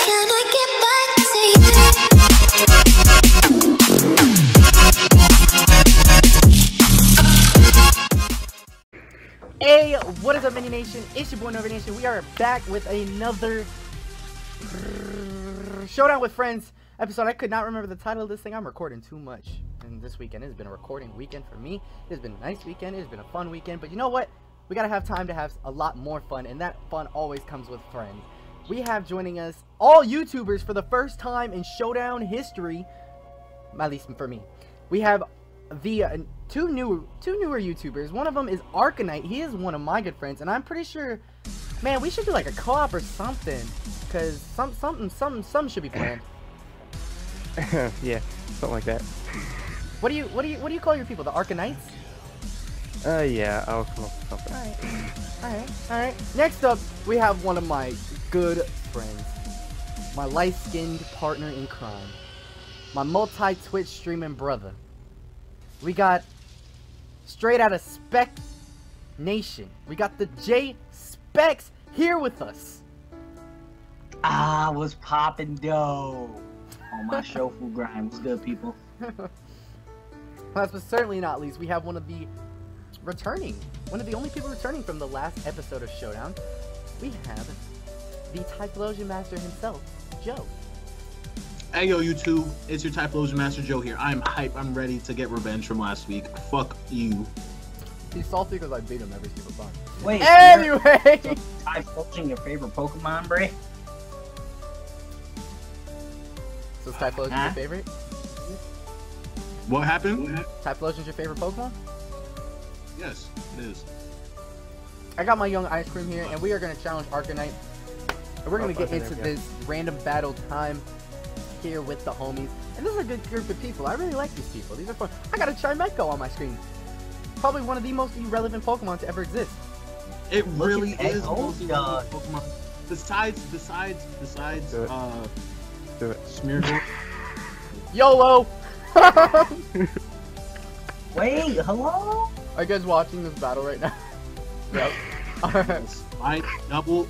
Can I get back to you? Hey, what is up, Mini Nation? It's your boy Nova Nation. We are back with another Showdown with Friends episode. I could not remember the title of this thing. I'm recording too much. And this weekend has been a recording weekend for me. It's been a nice weekend. It's been a fun weekend. But you know what? We gotta have time to have a lot more fun. And that fun always comes with friends. We have joining us all YouTubers for the first time in Showdown history. At least for me. We have the two newer YouTubers. One of them is Arcanite. He is one of my good friends, and I'm pretty sure, man, we should do like a co-op or something, cause something should be planned. Yeah, something like that. What do you call your people? The Arcanites? Yeah, I'll come up with something. Alright. Next up, we have one of my good friends, my light-skinned partner in crime, my multi-Twitch streaming brother. We got straight out of Spec Nation. We got the J Specs here with us. Was popping dough on my Shofu grind. What's good, people? Last but certainly not least, we have one of the only people returning from the last episode of Showdown. We have the Typhlosion Master himself, Joe. Hey yo YouTube, it's your Typhlosion Master Joe here. I'm hype, I'm ready to get revenge from last week. Fuck you. He's salty because I beat him every single time. Wait, anyway! Typhlosion your favorite Pokemon, Bray? So is Typhlosion your favorite? What happened? Typhlosion's your favorite Pokemon? Yes, it is. I got my young ice cream here, and we are going to challenge Arcanite. And we're going to get into this random battle time here with the homies. And this is a good group of people. I really like these people. These are fun. I got a Chimecho on my screen. Probably one of the most irrelevant Pokemon to ever exist. It really is most Pokemon. Besides, Do it. Smeargle. YOLO! Wait, hello? Are you guys watching this battle right now? Yep. Alright. Right, double,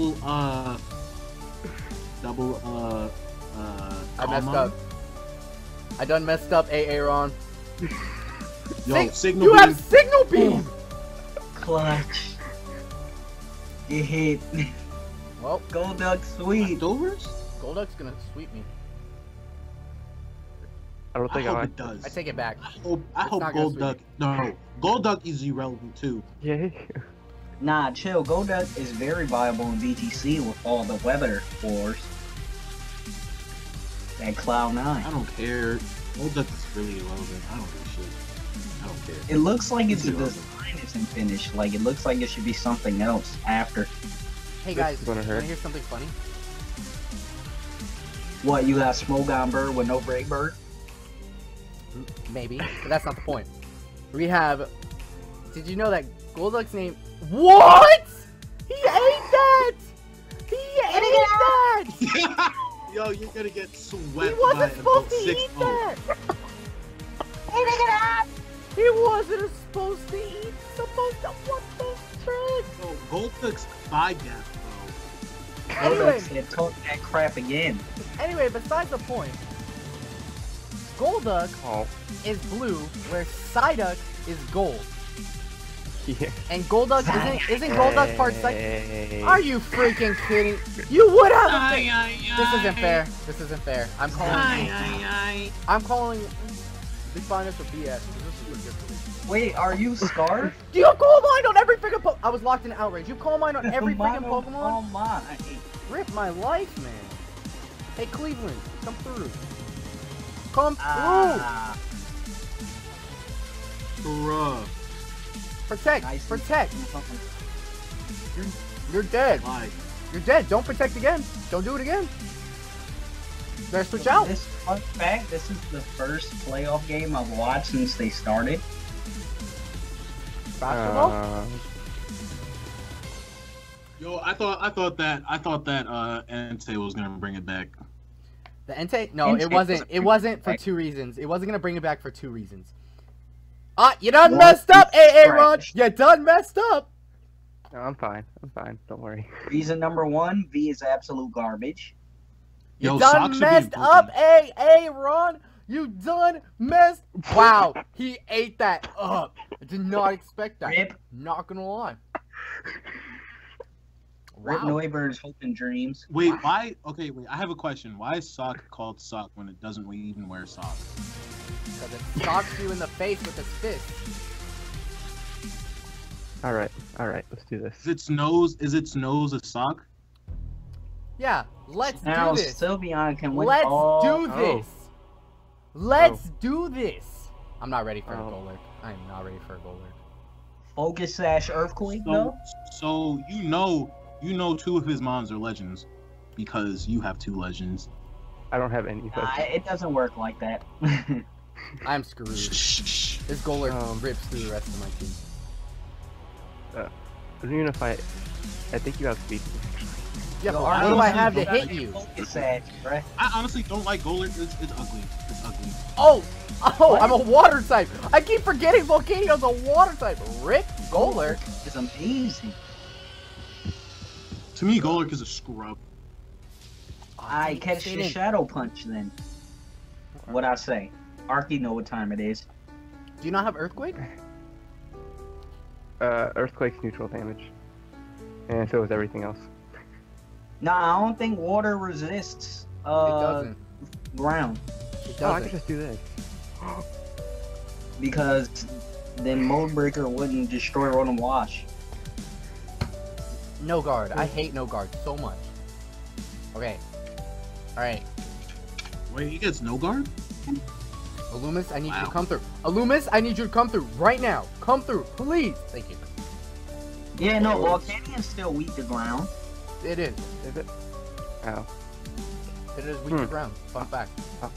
I messed up. I done messed up, Aaron. Yo, Signal You Beam. have Signal Beam! Clutch. Get hit. Well, Golduck sweet. Leftovers? Golduck's gonna sweep me. I don't I think hope I it does. I take it back. I hope not gonna Golduck. No, Golduck is irrelevant too. Yeah. Nah, chill. Golduck is very viable in VTC with all the weather wars. That Cloud9. I don't care. Golduck is really irrelevant. I don't give a shit. I don't care. It looks like it's a irrelevant. design isn't finished. Like, it looks like it should be something else after. Hey This guys, is gonna hurt. wanna hear something funny? What, you got Smogon Bird with no Break Bird? Maybe, but that's not the point. We have... Did you know that Golduck's name... What?! He ate that! He ate that! Yo, you're gonna get swept. He wasn't by supposed to about eat 6-0. that! He wasn't supposed to eat. Supposed to... What the frick? Yo, Golduck's 5 gap, bro. Anyway. Golduck said, talk that crap again. Anyway, besides the point, Golduck Oh. is blue, where Psyduck is gold. Yeah. And Golduck isn't Golduck part Psyduck? Hey. Are you freaking kidding? You would have a thing. Aye, This aye, isn't fair. This isn't fair. I'm calling the finals for BS. This is ridiculous. Wait, are you Scarf? Do you have Coal Mine on every freaking I was locked in outrage. You Coal Mine on every freaking Pokemon? Oh my. Rip my life, man. Hey, Cleveland, come through. Come through. Ah, Bruh. Protect. nice. Protect. You're dead. Why? You're dead. Don't protect again. Don't do it again. Better switch out. This fun fact, this is the first playoff game I've watched since they started. Basketball? Yo, I thought that Entei was gonna bring it back. The Entei? No, Entei it wasn't. was- It wasn't for two reasons. It wasn't gonna bring it back for two reasons. You done messed up, Aaron. You done messed up. No, I'm fine. Don't worry. Reason number one, V is absolute garbage. You Yo, done Socks are being messed up, broken. hey, Ron. You done messed. Wow, he ate that up. I did not expect that. Rip. Not gonna lie. Rip Wow. Neuberg's hope and dreams. Wait, why? Okay, wait. I have a question. Why is Sock called Sock when it doesn't even wear socks? Because it socks you in the face with its fist. All right, let's do this. Is its nose a sock? Yeah, let's Now do this. Sylveon can win Let's all. do this. Let's do this. I'm not ready for a Golurk. I am not ready for a Golurk. Focus Sash Earthquake though. So you know 2 of his mons are legends because you have 2 legends. I don't have any. It doesn't work like that. I'm screwed. Shh. This Golurk rips through the rest of my team. Even if I think you have speed. Yeah, Yo, but I what do I honestly have to don't hit you? Focus Sash, right? I honestly don't like Golurk. It's ugly. It's ugly. Oh, What? I'm a water type. I keep forgetting Volcanio's a water type. Rip Golurk. It's amazing. To me, Golurk is a scrub. I catch the Shadow Punch then. What I say? Arky know what time it is. Do you not have Earthquake? Earthquake's neutral damage, and so is everything else. Nah, I don't think water resists It doesn't. ground It Oh, I doesn't. can just do this. because then Mold Breaker wouldn't destroy Road and Wash. No guard. I hate no guard so much. Okay. Alright. Wait, he gets no guard? Illumis, I need you to Wow. come through. Illumis, I need you to come through right now. Come through, please. Thank you. Yeah, no, Volcanian's still weak to ground. It is. Is it? Oh. It is weak to ground. Fun fact.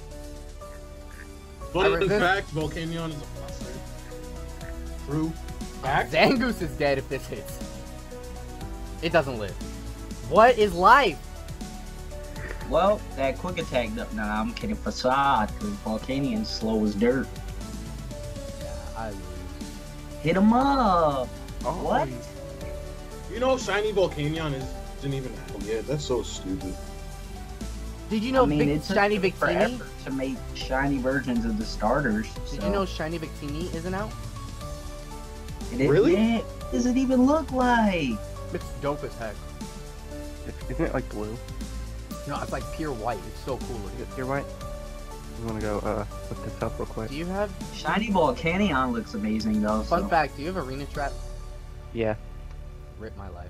But in resist. fact, Volcanion is a monster. True. Fact? Zangoose is dead if this hits. It doesn't live. What is life? Well, that quick attack, nah, I'm kidding, Facade, because Volcanian's slow as dirt. Yeah, I lose. Hit him up! Oh, What? You know, Shiny Volcanion isn't even out yet. That's so stupid. Did you know I mean, Vic- it took Shiny them Victini? forever to make shiny versions of the starters. Did so- you know Shiny Victini isn't out? Really? Yeah, what does it even look like? It's dope as heck. Isn't it like blue? No, it's like pure white. It's so cool Is looking. it pure white? I'm gonna go look this up real quick. Do you have, Shiny Volcanion looks amazing though. fun so. fact, do you have Arena Trap? Yeah. Rip my life.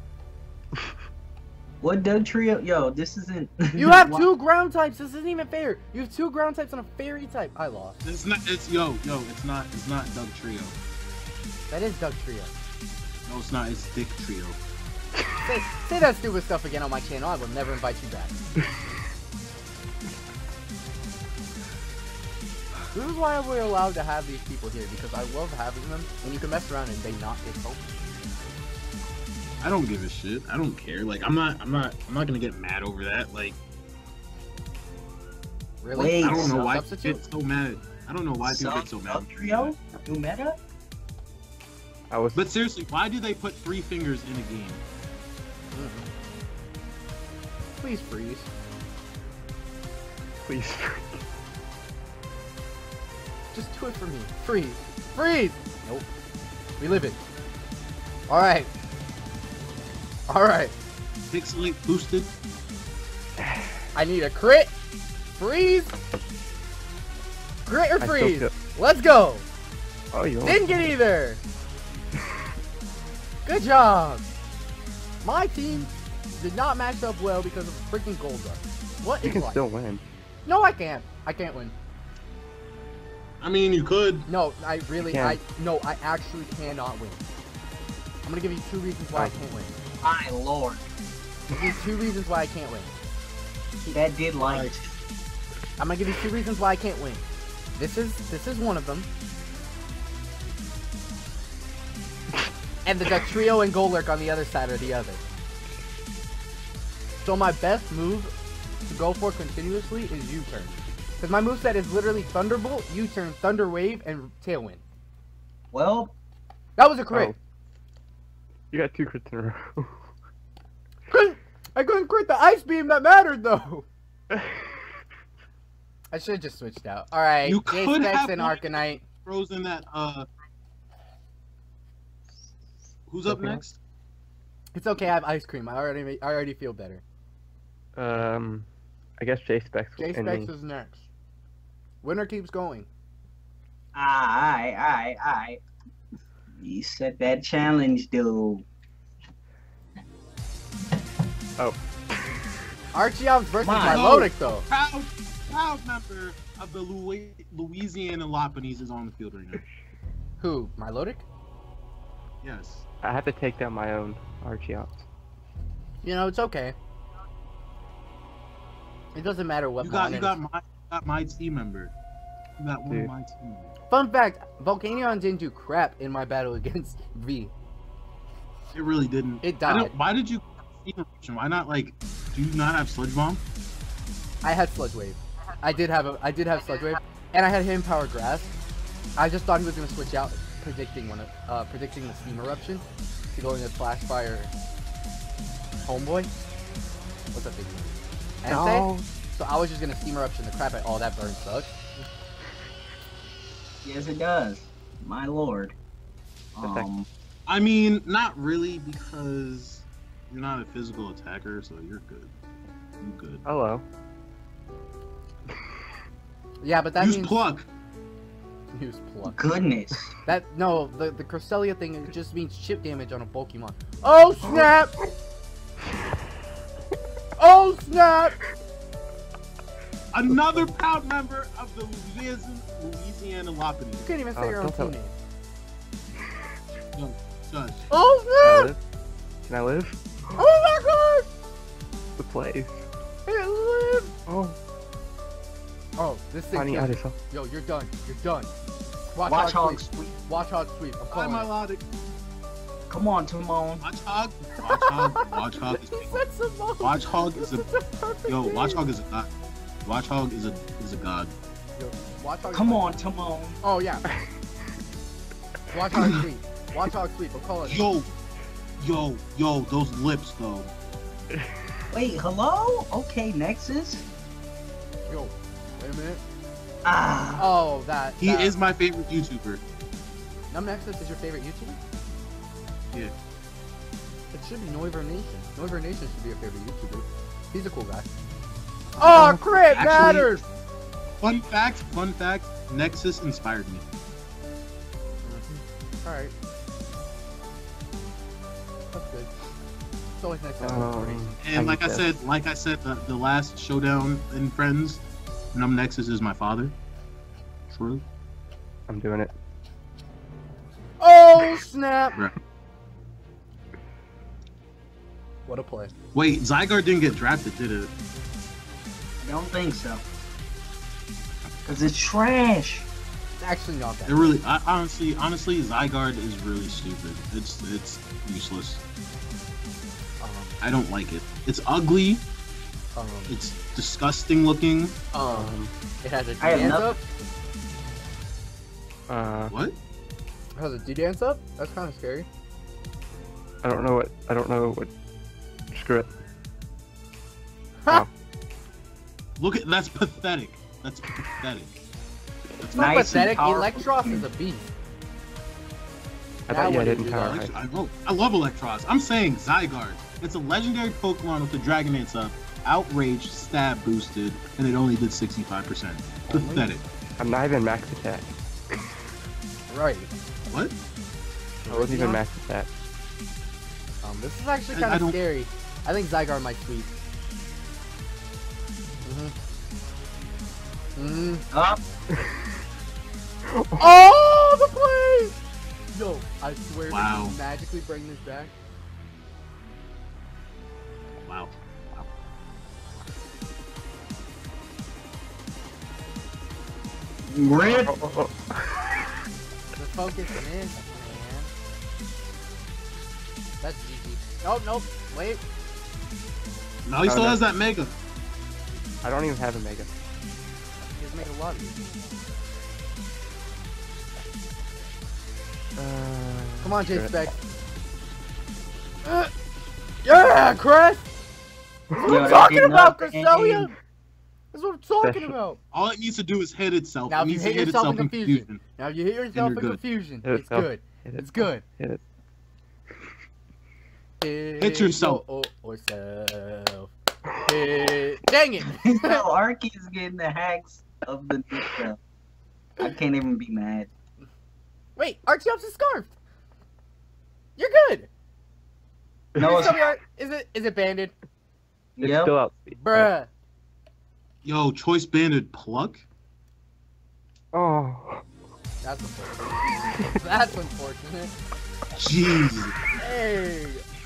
What Doug Trio? Yo, this isn't. You have 2 ground types. This isn't even fair. You have 2 ground types and a fairy type. I lost. It's not. It's it's not Doug Trio. That is Doug Trio. No, it's not. It's Dick Trio. Say that stupid stuff again on my channel. I will never invite you back. This is why we're allowed to have these people here, because I love having them, and you can mess around and they not get focused. I don't give a shit. I don't care. Like, I'm not gonna get mad over that. Like, Really? Wait, I don't know why Substitute? people get so mad. I don't know why people get so mad. Doug Trio? New meta? I was. But seriously, why do they put 3 fingers in a game? Please freeze. Please. Just do it for me. Freeze. Freeze! Nope. We live it. Alright. Alright. Pixelate boosted. I need a crit. Freeze. Crit or I still freeze? feel- Let's go. Oh, you. Didn't get either. Good job. My team did not match up well because of freaking Gold Rush. What You is can life? still win. No, I can't. I can't win. I mean, you could. No, I really, You I can. actually cannot win. I'm gonna give you 2 reasons why I can't win. My lord. Give you 2 reasons why I can't win. That did like. I'm gonna give you 2 reasons why I can't win. This is one of them. And the Trio and Golurk on the other side are the other. So my best move to go for continuously is U-turn. Because my moveset is literally Thunderbolt, U-turn, Thunder Wave, and Tailwind. Well, That was a crit. Oh. You got 2 crits in a row. I couldn't crit the Ice Beam that mattered though. I should have just switched out. All right, You could J-Specs have and Arcanite. Frozen that. Who's up Okay. next? It's okay. I have ice cream. I already feel better. I guess J-Specs and J-Specs me. is next. Winner keeps going. I. You set that challenge, dude. Oh, Archeops versus Come on. Milotic, though. Proud member of the Louisiana Lopunnies is on the field right now. Who? Milotic? Yes. I have to take down my own Archeops. You know, it's okay. It doesn't matter what You pawn it got is. my team member. You got one Dude. of my team members. Fun fact, Volcanion didn't do crap in my battle against V. It really didn't. It I died. don't, why did you? Why not like? Do you not have Sludge Bomb? I had Sludge Wave. I did have Sludge Wave, and I had him Power Grass. I just thought he was gonna switch out, predicting the Steam Eruption to go into Flash Fire. Homeboy, what's up, big man? No. So I was just gonna Steam Eruption the crap at all that burn sucks. Yes, it does. My lord. I mean, not really, because you're not a physical attacker, so you're good. You're good. Hello. Yeah, but that Use means pluck. use pluck. Goodness. That no, the Cresselia thing it just means chip damage on a Pokemon. Oh snap! Oh snap! Another proud member of the Louisiana You Lopunnies. can't even say Oh, your own don't team tell name. Judge. Oh Can I snap! live? Can I live? Oh The place. my god! It lived! Oh, Oh, this thing. honey, I just saw. Yo, you're done. You're done. Watch Watch Hog Hog sweep. sweep. Watch Hog sweep. I'm Hi, calling my it. Logic. Come on, Timon. Watch Hog. Watch Hog. Watch Hog is He king. said Simone. Watch Hog is a This is perfect yo. name. Watch Hog is a god. Watch Hog is a god. Yo, Watch Hog. Come on, Timon. Oh yeah. Watch Hog sweep. Watch Hog sweep. I'm calling it. Yo, those lips though. Wait, hello? Okay, Nexus. Yo, wait a minute. Ah. Oh, that. He is my favorite YouTuber. Numnexus is your favorite YouTuber? Yeah. It should be Noiver Nation. Noiver Nation should be your favorite YouTuber. He's a cool guy. Oh, crit Actually- matters! Fun fact. Nexus inspired me. Alright. That's good. It's always nice to have inspiration. And like I said, the last showdown in Friends, Nexus is my father. True. I'm doing it. Oh, snap! Right. What a play. Wait, Zygarde didn't get drafted, did it? I don't think so. Cause it's trash. It's actually not that. It really, honestly, Zygarde is really stupid. It's useless. I don't like it. It's ugly. It's disgusting looking. It has a I have D-dance up. What? It has a D-dance up? That's kind of scary. I don't know what. Screw it. Ha! Look at that's pathetic. That's pathetic. It's not Nice and pathetic. powerful. Electros is a beast. I Now thought you what didn't did you power like? high. I love Electros. I'm saying Zygarde. It's a legendary Pokemon with the Dragonance up, outrage, stab boosted, and it only did 65%. Pathetic. I'm not even max attack. Right. What? I wasn't even max attack. This is actually I kind of don't- scary. I think Zygarde might sweep. Up. Oh, the play! Yo, I swear Wow. to magically bring this back. Wow. Rip. The focus is, man. That's easy. Oh, nope. Wait. No, he still has that Mega. I don't even have a Mega. He's made a lot of these. Come on, screw it. J-Spec. Yeah, Chris! Yo, I'm that talking did about nothing. Cresselia! That's what I'm talking Special. about. All it needs to do is hit itself. Now, it if you needs hit to hit yourself itself in in confusion. confusion. Now, if you hit yourself in you're good. confusion, Hit it's itself. good. Hit It's it. good. Hit it. Hit yourself. Or self. Dang it. No, Arky's getting the hacks of the new stuff. I can't even be mad. Wait, Archeops is scarfed. You're good. No, it's, Is it banded? It's yep. still out. Bruh. Yo, choice banded pluck. Oh. That's unfortunate. That's unfortunate. Jeez. Hey.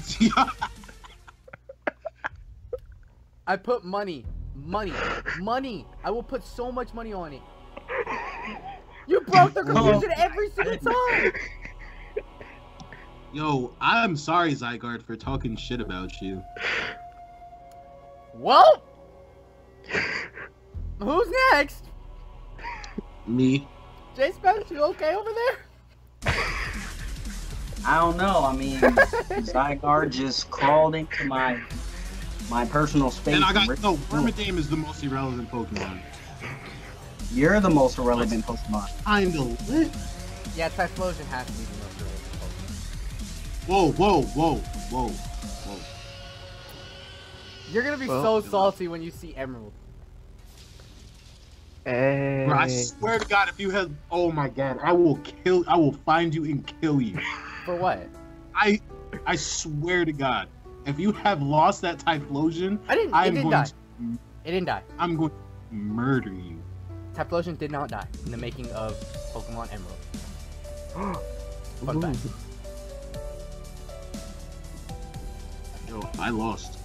I put money. I will put so much money on it. You broke the confusion every single time. Yo, I'm sorry, Zygarde, for talking shit about you. Well, who's next? Me. J Special, you okay over there? I don't know. I mean, Zygarde just crawled into my personal space. And I got ripped no. it through. Wormadam is the most irrelevant Pokemon. You're the most irrelevant Pokemon. Kinda lit. Yeah, Typhlosion has to be the most relevant Whoa. Pokemon. You're gonna be Well, so salty when you see Emerald. Hey. Bro, I swear to God, if you have, oh my God, I will find you and kill you. For what? I swear to God, if you have lost that Typhlosion, It didn't die. It didn't die. I'm going to murder you. Typhlosion did not die in the making of Pokemon Emerald. Fun fact. Yo, I lost.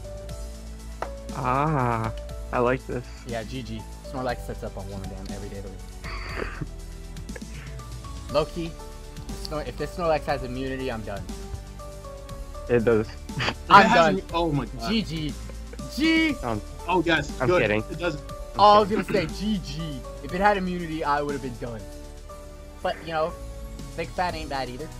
Ah, I like this. Yeah, GG. Snorlax sets up on Wormadam every day of the week. Low-key, if this Snorlax has immunity, I'm done. It does. I'm It has done. me- Oh my God. GG. G. Oh yes, I'm good. kidding. It does. Oh, I was gonna say GG. If it had immunity, I would have been done. But, you know, big fat ain't bad either.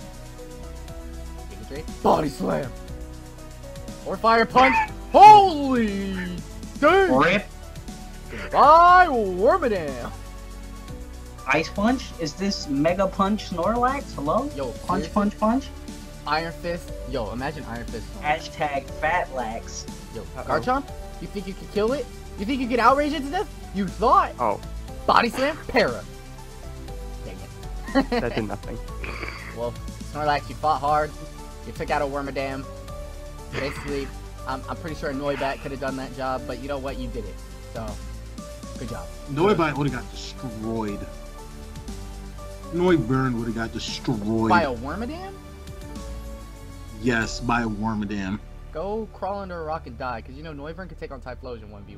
Giga Drain. Body Slam. Or Fire Punch. Holy dang. Rip. Bye, Wormadam. Ice Punch? Is this Mega Punch Snorlax? Hello? Yo, Punch, seriously? punch, punch? Iron Fist. Yo, imagine Iron Fist. Hashtag Fatlax. Yo, Garchomp? You think you could kill it? You think you could outrage it to death? You thought? Oh, Body Slam? Para. Dang it. that did nothing. Well, Snorlax, you fought hard. You took out a Wormadam. Basically, I'm pretty sure a Noibat could have done that job, but you know what? You did it. So, good job. Noivite would have got destroyed. Noivern would have got destroyed. By a Wormadam? Yes, by a Wormadam. Go crawl under a rock and die, because you know Noivern could take on Typhlosion 1v1.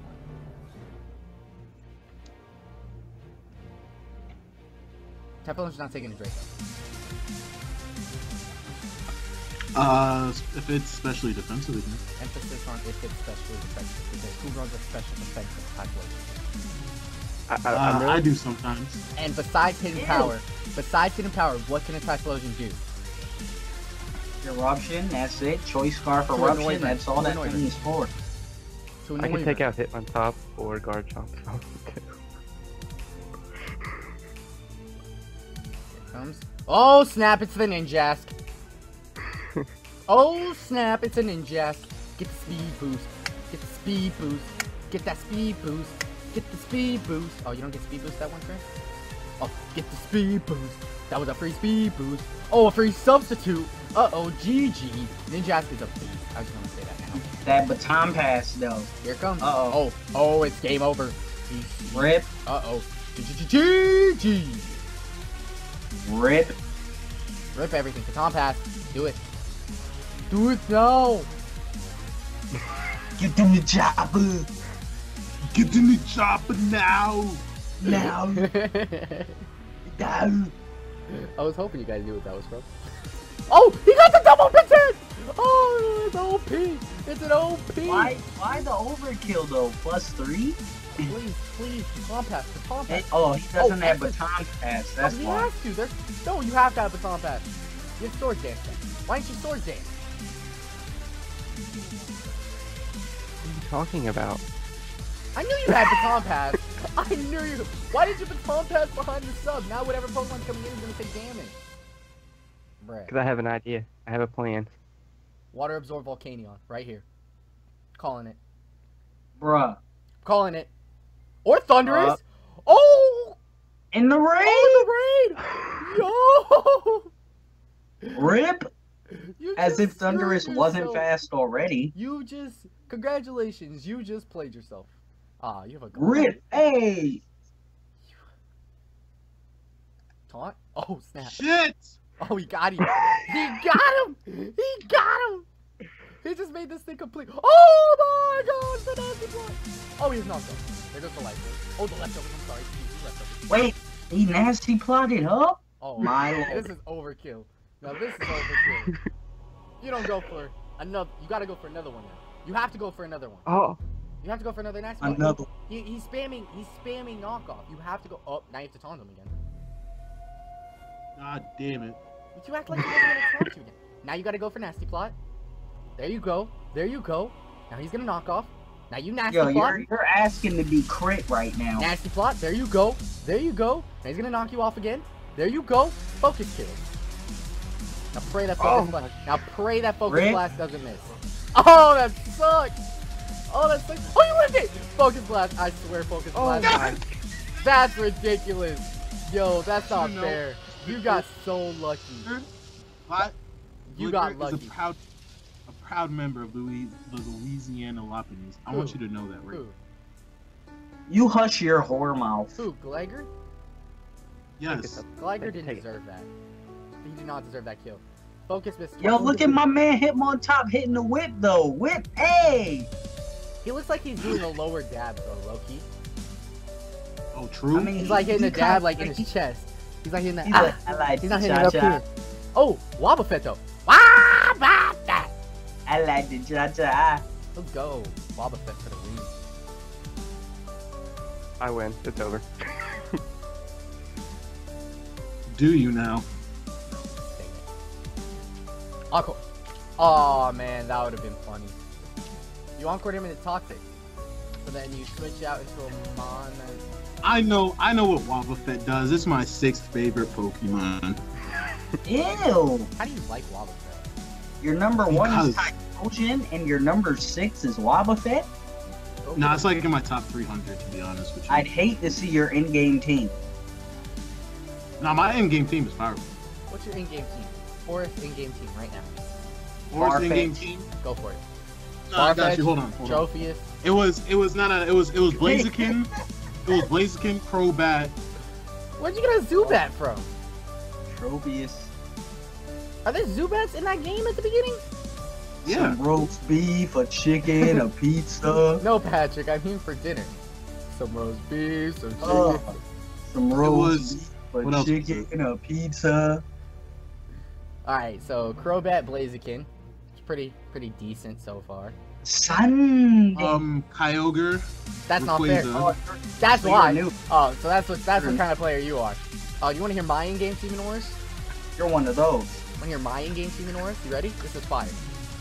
Typhlosion's not taking a Draco. If it's specially defensive again. Emphasis on if it's specially defensive, because who runs a special defensive Typhlosion? I'm really I do sometimes. And besides hidden power, what can a Typhlosion do? Eruption, that's it. Choice Scarf To Eruption, annoy them. that's all To that annoy thing them. is for. To I annoy can take them. out Hitmontop or Garchomp. Comes. Oh snap! It's the Ninjask. Oh snap! It's a Ninjask. Get the speed boost. Get the speed boost. Get that speed boost. Get the speed boost. Oh, you don't get speed boost that one turn? Oh, get the speed boost. That was a free speed boost. Oh, a free substitute. Uh-oh, GG. Ninjask is a beast. I just want to say that now. That baton pass, though. Here it comes. Uh-oh. Oh, it's game over. Rip, Uh-oh. GG. rip. Rip everything. Baton pass. Do it. Do it now. Get in the chopper. Get in the chopper now! Now. Now. I was hoping you guys knew what that was from. Oh, he got the double pin! Oh, it's OP. It's an OP. Why the overkill, though? +3? Please, baton pass. Baton pass. Oh, he doesn't have emphasis. baton pass. That's He why. has to. No, you have to have baton pass. You have sword dance then. Why don't you sword dance? What are you talking about? I knew you had Baton Pass. I knew you. Why did you Baton Pass behind the sub? Now whatever Pokemon's coming in is gonna take damage. Bruh. Because I have an idea. I have a plan. Water Absorb Volcanion. Right here. Calling it. Bruh. Calling it. Or Thundurus. Oh! In the raid? Oh, the raid! Yo! Rip? You As if just Thundurus screwed wasn't yourself. fast already. You just... Congratulations. You just played yourself. Ah, you have a... Rip, hey! Taunt? Oh, snap. Shit! Oh, he got him. He got him! He got him! He just made this thing complete. Oh my gosh, the nasty block! Oh, he's knocked up. There goes the life. Oh, the leftovers. I'm sorry. Excuse me, leftovers. Wait, he nasty plotted up? Oh, My this lord. is overkill. Now this is overkill. You don't go for another. You gotta go for another one now. You have to go for another one. Oh, You have to go for another nasty block. Another. He's spamming. He's spamming knockoff. You have to go. Oh, now you have to taunt him again. God damn it. But you act like he wasn't gonna taunt you again. Now you gotta go for nasty plot. There you go. There you go. Now he's gonna knock off. Now you nasty Yo, plot. you're asking to be crit right now. Nasty plot. There you go. There you go. Now he's gonna knock you off again. There you go. Focus kill. Now pray that focus blast. Now pray that focus Rick? blast doesn't miss. Oh, that sucks. Oh, that sucks. Oh, you lived it. Focus blast. I swear, focus blast. God. That's ridiculous. Yo, that's not You know- fair. You got so lucky. What? You got Blizzard lucky. is a proud member of the Louisiana Lopinese. I want you to know that, Rick. Who? You hush your whore mouth. Who? Gleiger? Yes. Gleiger didn't Take it. deserve that. He did not deserve that kill. Focus, Mr. Yo, look at my man Hitmontop hitting the whip though. Whip, hey! He looks like he's doing a lower dab though, Loki. Oh, true. I mean, He's like hitting he a dab kinda- like in his chest. He's like hitting that. He's Ah! like, I like He's the not hitting it up cha-cha. here. Oh, Wobbuffet though. Wobbuffet! I like the cha-cha. Let's go. Wobbuffet for the win. I win. It's over. Do you now? Dang it. Encore. Oh man, that would have been funny. You encored him into Toxic. So then you switch out into a Mon. I know what Wobbuffet does. It's my 6th favorite Pokemon. Ew! How do you like Wobbuffet? Your number 1 is Because- Typhlosion and your number 6 is Wobbuffet? Go Nah, for it's it. like in my top 300 to be honest with you. I'd hate to see your in-game team. Nah, my in-game team is powerful. What's your in-game team? Forest in-game team right now. Forest in-game Farfetch'd. team. Go for it. Nah, I got you. Farfetch'd, Hold on. Trophius. It was Blaziken. It was Blaziken, Crobat. Where'd you get a Zubat from? Tropius. Are there Zubats in that game at the beginning? Yeah. Some roast beef, a chicken, a pizza. No, Patrick. I mean for dinner. Some roast beef, some chicken. Oh, some roast was- beef, what a else was chicken, a pizza. All right, so Crobat, Blaziken. It's pretty decent so far. Sunday. Kyogre. That's not fair. Rayquaza. Oh, That's so you're why. new. Oh, so that's what You're- kind of player you are. Oh, you want to hear my in-game team in Wars? You're one of those. Want to hear my in-game team in Wars? You ready? This is fire.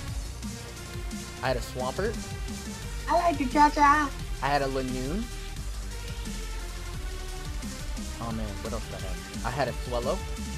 I had a Swampert. I like the cha-cha. I had a Lanoon. Oh man, what else did I have? I had a Swellow.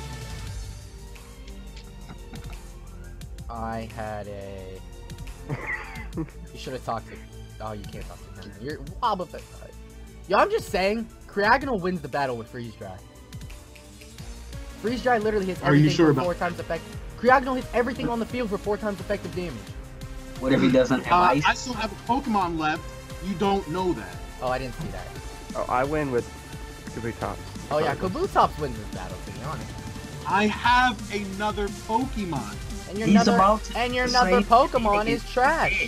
I had a... You should have talked to... Oh, you can't talk to him. You're Wobbuffet. Yo, I'm just saying, Creagonal wins the battle with Freeze Dry. Freeze Dry literally hits Are you everything sure for about 4 times effective. Creagonal hits everything on the field for 4 times effective damage. What if he doesn't have ice? I still have a Pokemon left. You don't know that. Oh, I didn't see that. Oh, I win with Kabutops. Oh yeah, Kabutops wins this battle, to be honest. I have another Pokemon. And your He's another, about to and your say another that Pokemon he is trash.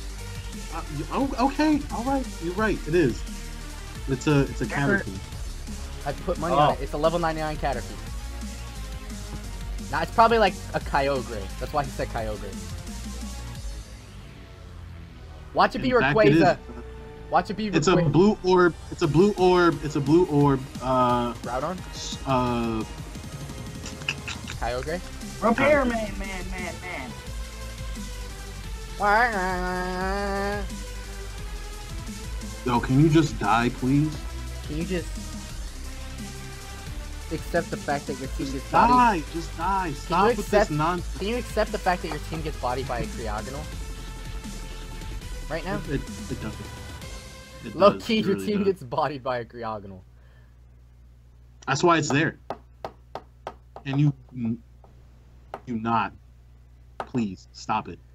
Okay, all right. You're right. It is. It's a Caterpie. I put money on it. It's a level 99 Caterpie. Nah, it's probably like a Kyogre. That's why he said Kyogre. Watch it be In fact, it is. Rayquaza. Watch it be It's a Rayquaza. blue orb. It's a blue orb. It's a blue orb. Groudon? Kyogre? Repairman, man. Yo, can you just die, please? Can you just accept the fact that your team gets Die! bodied? Just die! Stop with this nonsense. Can you accept the fact that your team gets bodied by a Creogonal? Right now? It doesn't. It Low does. key, It your really team does. gets bodied by a Creogonal. That's why it's there. And you not. Please, stop it.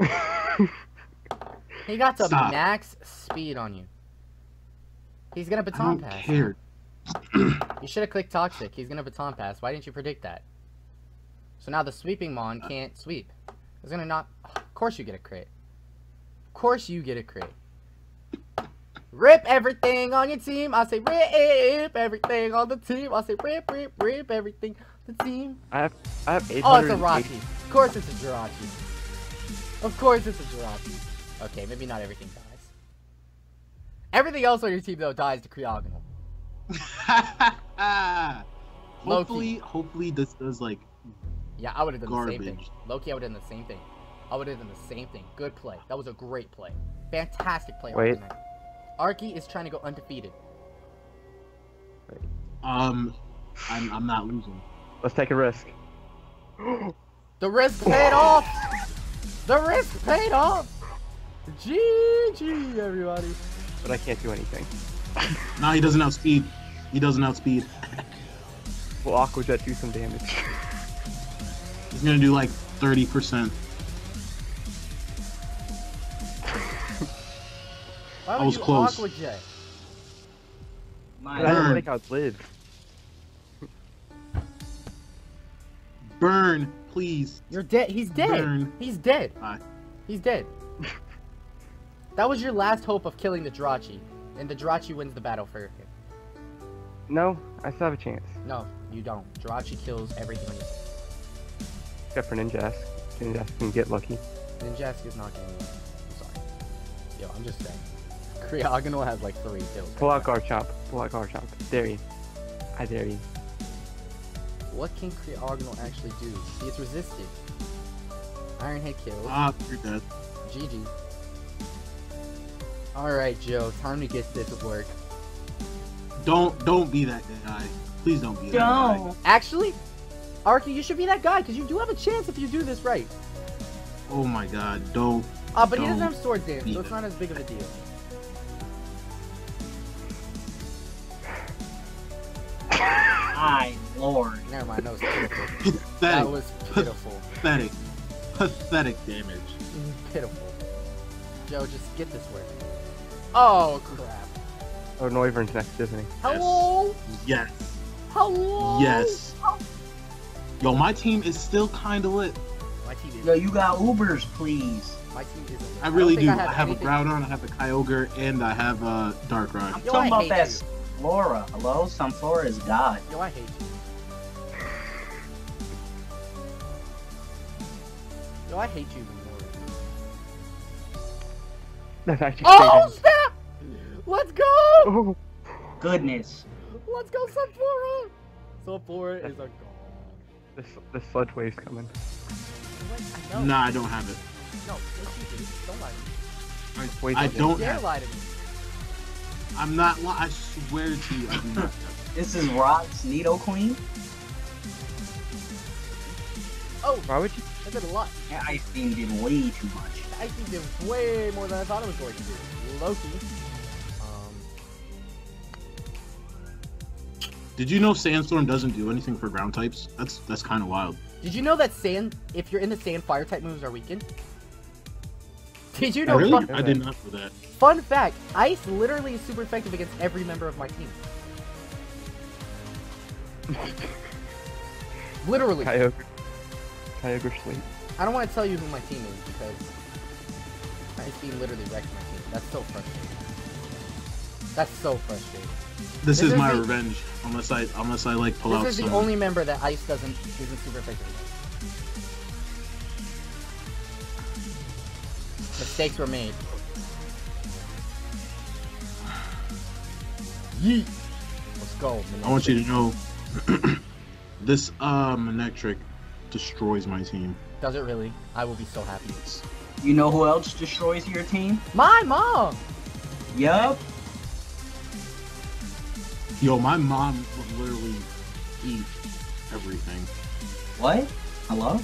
He got the Stop. max speed on you. He's gonna I baton don't pass. care. You should have clicked Toxic. He's gonna baton pass. Why didn't you predict that? So now the sweeping Mon can't sweep. It's gonna not. Of course you get a crit. Of course you get a crit. Rip everything on your team. I say rip everything on the team. I say rip everything on the team. I have 800. Oh, it's a Rocky. Of course it's a Jirachi. Of course it's a Jirachi. Okay, maybe not everything dies. Everything else on your team though dies to Creogonal. Hopefully this does like Yeah, I would have done the same thing. garbage. Loki, I would have done the same thing. I would have done the same thing. Good play. That was a great play. Fantastic play. Wait. Arky is trying to go undefeated. I'm not losing. Let's take a risk. The risk paid off. The risk paid off. GG, everybody. But I can't do anything. No, he doesn't outspeed. He doesn't outspeed. Will Aqua Jet do some damage? He's gonna do like 30%. Why I would was you close. Aqua Jet? My I don't Burn. think I would live. Burn, please. You're dead. He's dead. Burn. He's dead. Bye. He's dead. That was your last hope of killing the Jirachi. And the Jirachi wins the battle for him. No, I still have a chance. No, you don't. Jirachi kills everything on your team. Except for Ninjask. Ninjask can get lucky. Ninjask is not getting win. I'm sorry. Yo, I'm just saying. Creogonal has like 3 kills. Pull out Garchomp. Pull out Garchomp. Dare you. I dare you. What can Creogonal actually do? He is resisted. Iron Head kills. Ah, you're dead. GG. Alright, Joe. Time to get this to work. Don't be that guy. Please don't be that guy. Don't. Actually, Arky, you should be that guy because you do have a chance if you do this right. Oh my god, don't. But he doesn't Don't have Sword Dance, be so it's that. not as big of a deal. My lord. Never mind, that was pitiful. That Pathetic. was pitiful. Pathetic. Pathetic damage. Pitiful. Joe, just get this work. Oh, crap. Oh, Noivern's next, isn't he? Hello? Yes. Hello? Yes. Yo, my team is still kinda lit. My team is. Yo, you got Ubers, please. My team is. I really don't do. think I have a anything- Groudon, I have a Kyogre, and I have a Darkrai. I'm Yo, talking I about hate that you. Flora. Hello? Sunflora is God. Yo, I hate you. Yo, I hate you even more. That's actually Oh, crazy. snap! Let's go! Oh. Goodness. Let's go, Sunflora! Sunflora is a god. This sludge wave's coming. What? I know. Nah, I don't have it. No, yes you do. Don't lie to me. Wait, I okay. don't Dare have it. lie to me. I'm not li- I swear to you, I do not have it. This is Rock's Nidoqueen. Oh, Why would you? I did a lot. That ice beam did way too much. I think did way more than I thought it was going to do. Loki. Did you know Sandstorm doesn't do anything for ground types? That's kind of wild. Did you know that sand, if you're in the sand, fire type moves are weakened? Did you know? Really? Fun, I did not know that. fun fact, ice literally is super effective against every member of my team. Literally. Kyogre. Kyogre sleep. I don't want to tell you who my team is because Ice Beam literally wrecked my team. That's so frustrating. That's so frustrating. This This is is my the- revenge. Unless I like pull out This is the some. only member that Ice isn't super effective against. Mistakes were made. Yeet. Let's go. I want you to know this Manectric destroys my team. Does it really? I will be so happy. You know who else destroys your team? My mom! Yup. Yo, my mom would literally eat everything. What? Hello?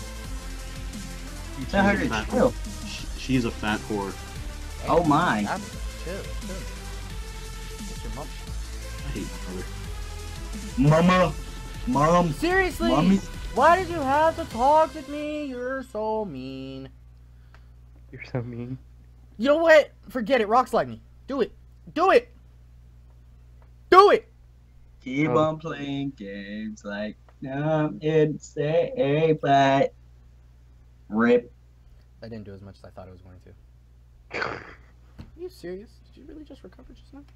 She's Tell her a to fat chill. whore. She's a fat whore. Oh my. Chill. It's your mom. I hate my brother. Mom. Seriously? Mommy. Why did you have to talk with me? You're so mean. You're so mean. You know what? Forget it. Rock slide me. Do it. Do it. Do it. Keep Oh. on playing games like no, it's say but rip. I didn't do as much as I thought I was going to. Are you serious? Did you really just recover just now?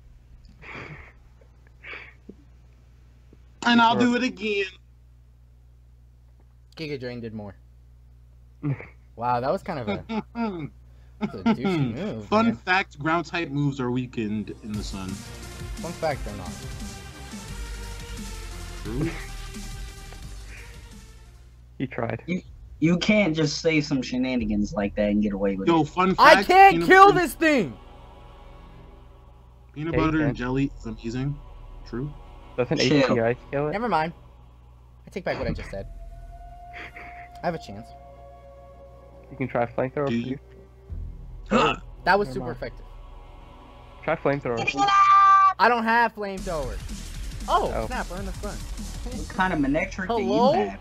And I'll do it again. Giga Drain did more. Wow, that was kind of a, that's a douchey move. Fun man. fact, ground type moves are weakened in the sun. Fun fact, they're not. True. He tried. You can't just say some shenanigans like that and get away with Yo, it. fun fact. I can't peanut kill butter- this thing! Peanut Yeah, you butter can. and jelly is amazing. True. Doesn't Chill. HPI kill it? Never mind. I take back what I just said. I have a chance. You can try flamethrower. Do you? Please. That was Never super mind. effective. Try flamethrower. I don't have flamethrower. Oh, Oh. snap, we're in the sun. What kind of manectric do Hello? you have?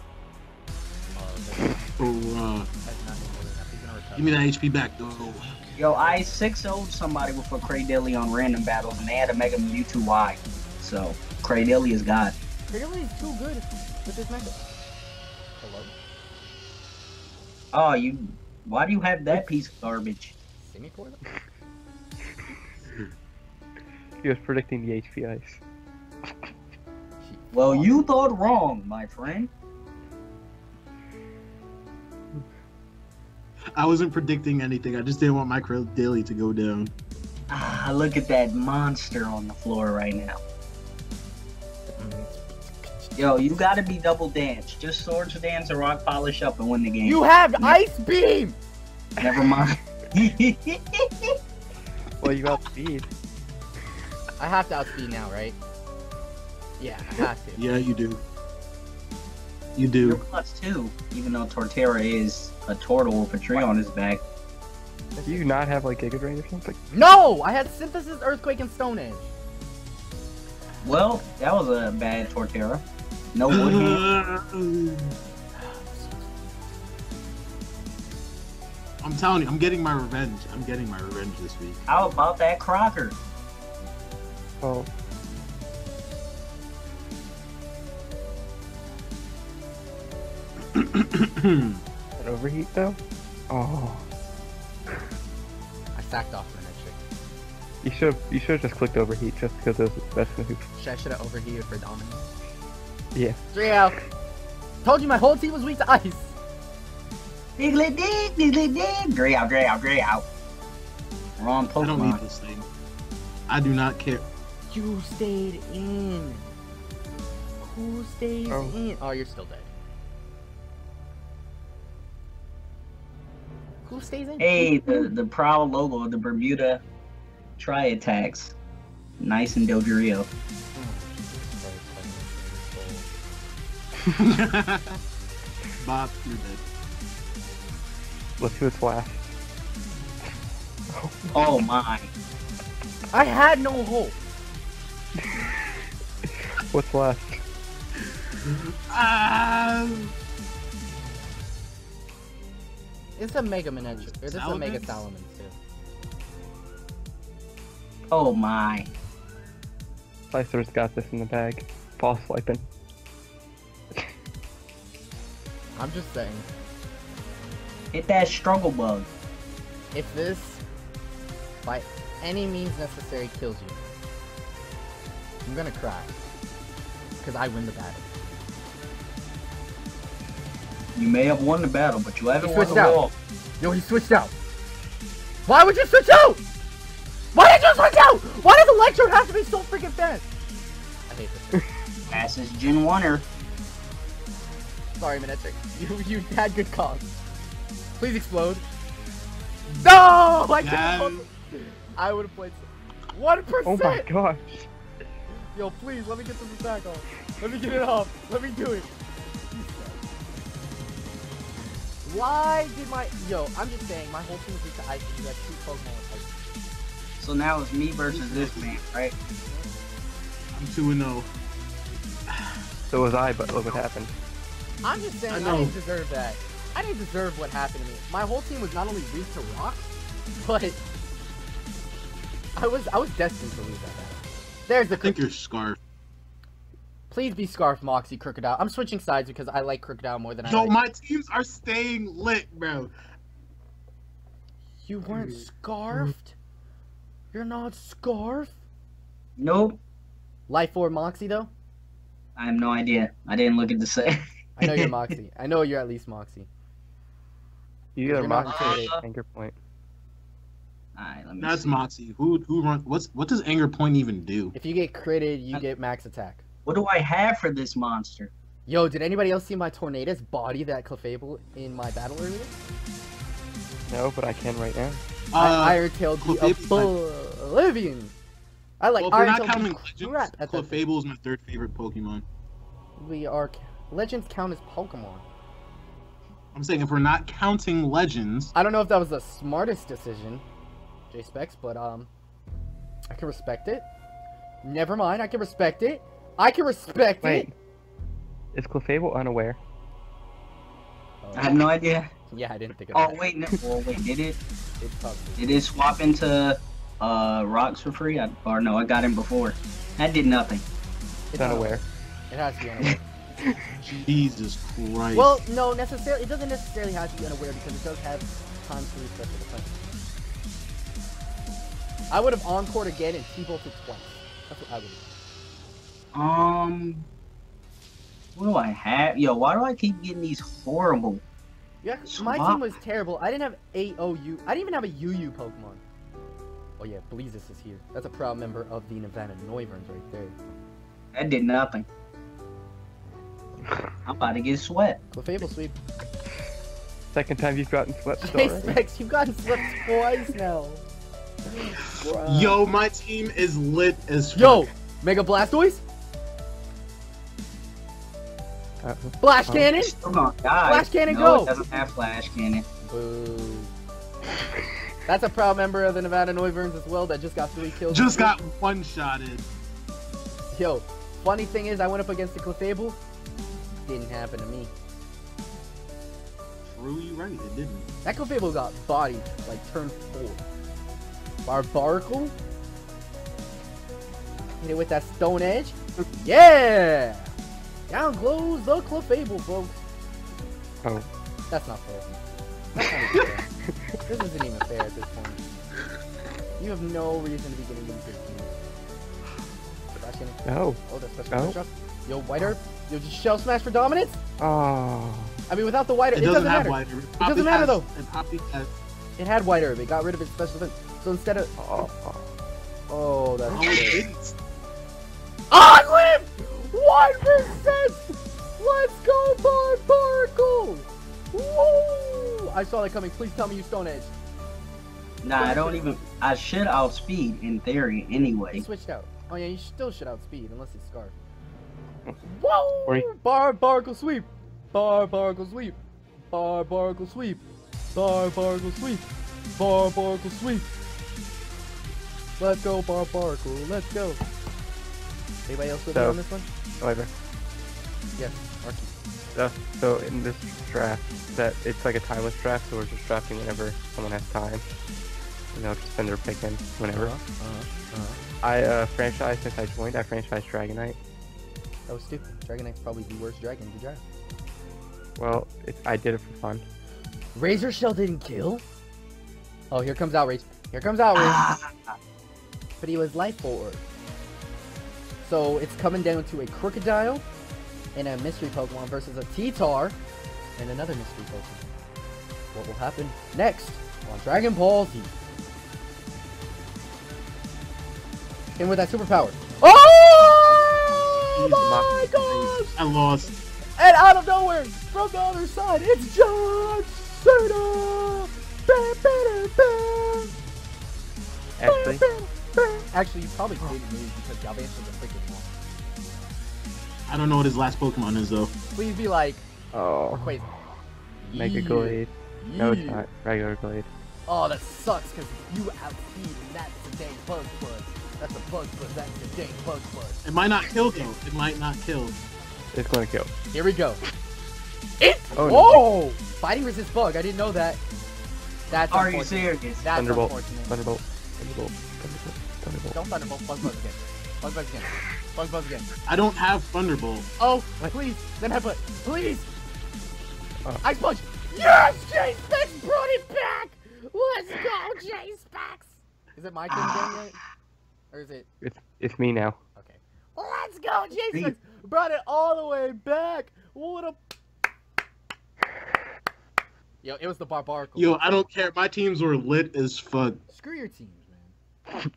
Oh, That's not good enough. He's gonna recover. give me that HP back, though. Yo, I 6-0'd somebody with a Kraydilly on random battles, and they had a Mega Mewtwo Y. So, Kraydilly is God. Really too good with this method. Hello? Oh, why do you have that piece of garbage? Semi-portal? He was predicting the HPIs. Well, you thought wrong, my friend. I wasn't predicting anything. I just didn't want my daily to go down. Ah, look at that monster on the floor right now. Yo, you gotta be double dance. Just swords dance or rock polish up and win the game. You have Ice Beam! Never mind. Well, you outspeed. I have to outspeed now, right? Yeah, I have to. Yeah, you do. You You're do. +2, even though Torterra is a turtle with a tree on his back. Do you not have like Giga Drain or something? No! I had Synthesis, Earthquake, and Stone Edge. Well, that was a bad Torterra. No wood hand. I'm telling you, I'm getting my revenge. I'm getting my revenge this week. How about that Crocker? Oh, an overheat though? Oh. I sacked off my next trick. You should have just clicked overheat just because it was the best move. I should have overheated for dominance. Yeah. 3 out. Told you my whole team was weak to ice. Diggly dig, diggly dig. Gray out, gray out, gray out. Wrong I don't need Pokemon. this thing. I do not care. You stayed in. Who stays Oh. in? Oh, you're still dead. Who stays in? Hey, the proud logo of the Bermuda Tri-Attacks. Nice and Dodrio. Bob, you're dead. Let's see what's last. Oh my. I had no hope. What's last? It's a Mega Miniature. Or this is a Mega Salamence? Salamence too. Oh my. Slicer's got this in the bag. Ball swiping. I'm just saying, Hit that struggle bug. if this, by any means necessary, kills you, I'm gonna cry. Because I win the battle. You may have won the battle, but you haven't He won the switched out. war. Yo, he switched out. Why would you switch out? Why did you switch out? Why does Electro have to be so freaking fast? I hate this. Fastest Gen 1er. Sorry, Minetric. You had good calls. Please explode. No! I Yes. couldn't. I would have played 1%. Oh my gosh. Yo, please, let me get this attack off. Let me get it off. Let me do it. Why did my... Yo, I'm just saying, my whole team is weak to ice. You have 2 Pokemon with ice. So now it's me versus this man, right? I'm 2-0. So was I, but look what happened. I'm just saying, I didn't deserve that. I didn't deserve what happened to me. My whole team was not only weak to rocks, but I was destined to lose that battle. There's the... I think you're Scarf. Please be Scarf, Moxie, Crocodile. I'm switching sides because I like Crocodile more than I Yo, like... my teams are staying lit, bro. You weren't Scarfed? You're not Scarf? Nope. Life Orb Moxie, though? I have no idea. I didn't look at the set. I know you're Moxie. I know you're at least Moxie. You got a You're not Moxie intimidated. Anger Point. Alright, let me That's see. Moxie. Who run? What does Anger Point even do? If you get critted, you get max attack. What do I have for this monster? Yo, did anybody else see my Tornadus body that Clefable in my battle earlier? No, but I can right now. Iron Tail the Clefable's Oblivion. I like Well, if we're Iron not Tail counting the Legends, crap at that thing. Clefable is my 3rd favorite Pokemon. We are... Legends count as Pokemon. I'm saying if we're not counting Legends, I don't know if that was the smartest decision, J-Specs, but I can respect it. Never mind, I can respect it. I can respect Wait. it. Is Clefable unaware? I have no idea. Yeah, I didn't think of Oh that. wait, no. Well, wait, did it? It's probably... Did it swap into rocks for free? Or no, I got him before. That did nothing. It's unaware. It has to be unaware. Jesus Christ. Well, no, necessarily. It doesn't necessarily have to be unaware because it does have time to reset the defense. I would have encored again and T-bolted twice. That's what I would have. What do I have? Yo, why do I keep getting these horrible? Yeah, my Swap. team was terrible. I didn't have AOU. I didn't even have a UU Pokemon. Oh yeah, Bleezus is here. That's a proud member of the Nevada Noivern right there. That did nothing. I'm about to get sweat. Clefable sweep. Second time you've gotten swept Hey already. Specs, you've gotten swept twice now. Bruh. Yo, my team is lit as fuck. Yo, Mega Blastoise, Flash Oh. Cannon. Still gonna die. Flash Cannon, no, go! It doesn't have flash cannon. Boo. That's a proud member of the Nevada Noiverns as well that just got 3 kills. Just got one-shotted. Yo, funny thing is, I went up against the Clefable. Didn't happen to me. True, you right, it didn't. That Clefable got bodied like turn 4. Barbaracle. Hit it with that Stone Edge. Yeah! Down glows the Clefable, folks. Oh. That's not fair. That's not even fair. This isn't even fair at this point. You have no reason to be getting into this team. Flash Cannon. No. Oh, that's special No. construct. Yo, White Herb. Yo, just Shell Smash for dominance? Oh. I mean, without the White Herb, It doesn't have matter. White Herb. It doesn't matter, though. It probably has. It had White Herb. It got rid of its special defense. So instead of... Oh. Oh, that's Oh, good. it didn't. I live! 1%! Let's go, Barbaracle! Woo! I saw that coming. Please tell me you Stone Edge. Nah, I don't even. I should outspeed in theory He anyway. switched out. Oh yeah, you still should outspeed unless it's Scarf. Or he- Whoa! Barbaracle sweep! Barbaracle sweep! Barbaracle sweep! Barbaracle sweep! Barbaracle sweep! Let's go, Barbaracle. Let's go. Anybody else with me So- on this one? However. Yes, Archie. So in this draft, that it's like a timeless draft, so we're just drafting whenever someone has time. And they'll just send their pick in whenever. I franchise since I joined. I franchised Dragonite. That was stupid. Dragonite's probably the worst dragon to draft. Well, I did it for fun. Razor Shell didn't kill? Oh, here comes Outrage. Here comes Outrage. Ah, But he was Life Orb. So it's coming down to a Crocodile and a Mystery Pokemon versus a T-Tar and another Mystery Pokemon. What will happen next on Dragon Ball Z? And with that superpower. Oh my gosh! I lost. And out of nowhere, from the other side, it's John Cena! Ba, ba, da, ba. Actually, Actually, you probably didn't lose because Galvant's was a freaking wall. I don't know what his last Pokemon is though. Please be like Oh, Rayquaza. Mega Yeah. Glade. No, it's Yeah. not. Regular Glade. Oh, that sucks because you outspeed and that's a dang bug buzz. That's a bug buzz. That's a dang bug buzz. It might not kill though. It might not kill. It's gonna kill. Here we go. It. Oh, Oh, no. fighting resist bug. I didn't know that. That's Are you unfortunate. serious? That's Thunderbolt. unfortunate. Thunderbolt. Thunderbolt. Thunderbolt. Thunderbolt. Don't Thunderbolt. Bug buzz again. Bug buzz again. Bug buzz again. I don't have Thunderbolt. Oh, What? please. Then headbutt. Please. Oh. Ice punch. Yes, J-Specs brought it back. Let's go, J-Specs. Is it my turn again yet? Or is it? It's me now. Okay. Let's go, J-Specs. Brought it all the way back. What a... Yo, it was the Barbaracle. Yo, I don't care. My teams were lit as fuck. Screw your teams, man.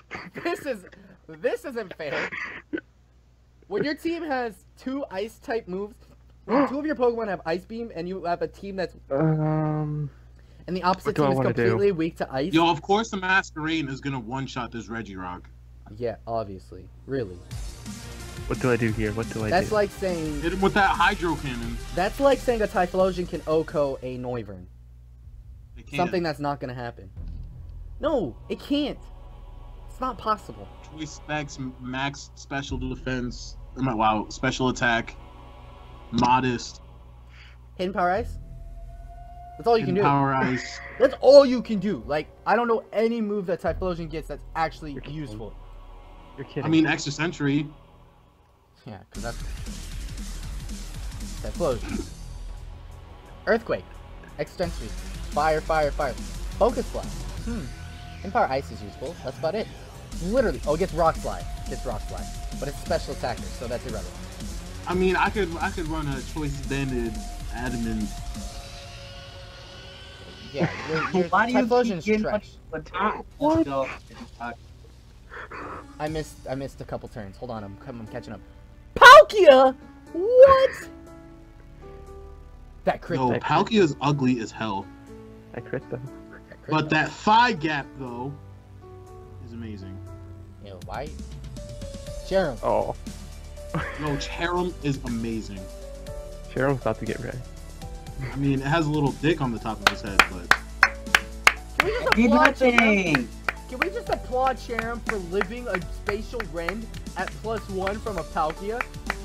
This isn't fair. When your team has 2 ice type moves, when 2 of your Pokemon have Ice Beam, and you have a team that's and the opposite What do I team is wanna do? completely weak to ice. Yo, of course the Masquerain is gonna one-shot this Regirock. Yeah, obviously. Really. What do I do here? What do I That's do? like saying Hit him with that Hydro Cannon. that's like saying a Typhlosion can OHKO a Noivern. They can't. Something that's not gonna happen. No, it can't. It's not possible. Choice specs, max special defense. Wow, special attack. Modest. Hidden Power Ice? That's all you can do. Power Ice. That's all you can do. Like, I don't know any move that Typhlosion gets that's actually You're kidding. useful. You're kidding. I mean, Extra Sentry. Yeah, because that's Typhlosion. Earthquake. Extension. Fire, fire, fire. Focus Blast. Empire Ice is useful. That's about it. Literally. Oh, it gets Rock Slide. Gets Rock Slide. But it's special attacker, so that's irrelevant. I mean, I could run a Choice Banded Adamant. Yeah, your Why do you Typhlosion's keep getting trash. much time? Let's go. I missed a couple turns. Hold on, I'm catching up. Palkia! What? That crit. No, that Palkia is ugly as hell. I crit them. crit But that thigh gap, though, is amazing. Yo, why? Cheryl. Oh. Yo, Cherim is amazing. Cheryl's about to get ready. I mean, it has a little dick on the top of his head, but... Can we just Did applaud Cheryl? nothing. Can we just applaud Cheryl for living a spatial rend at +1 from a Palkia?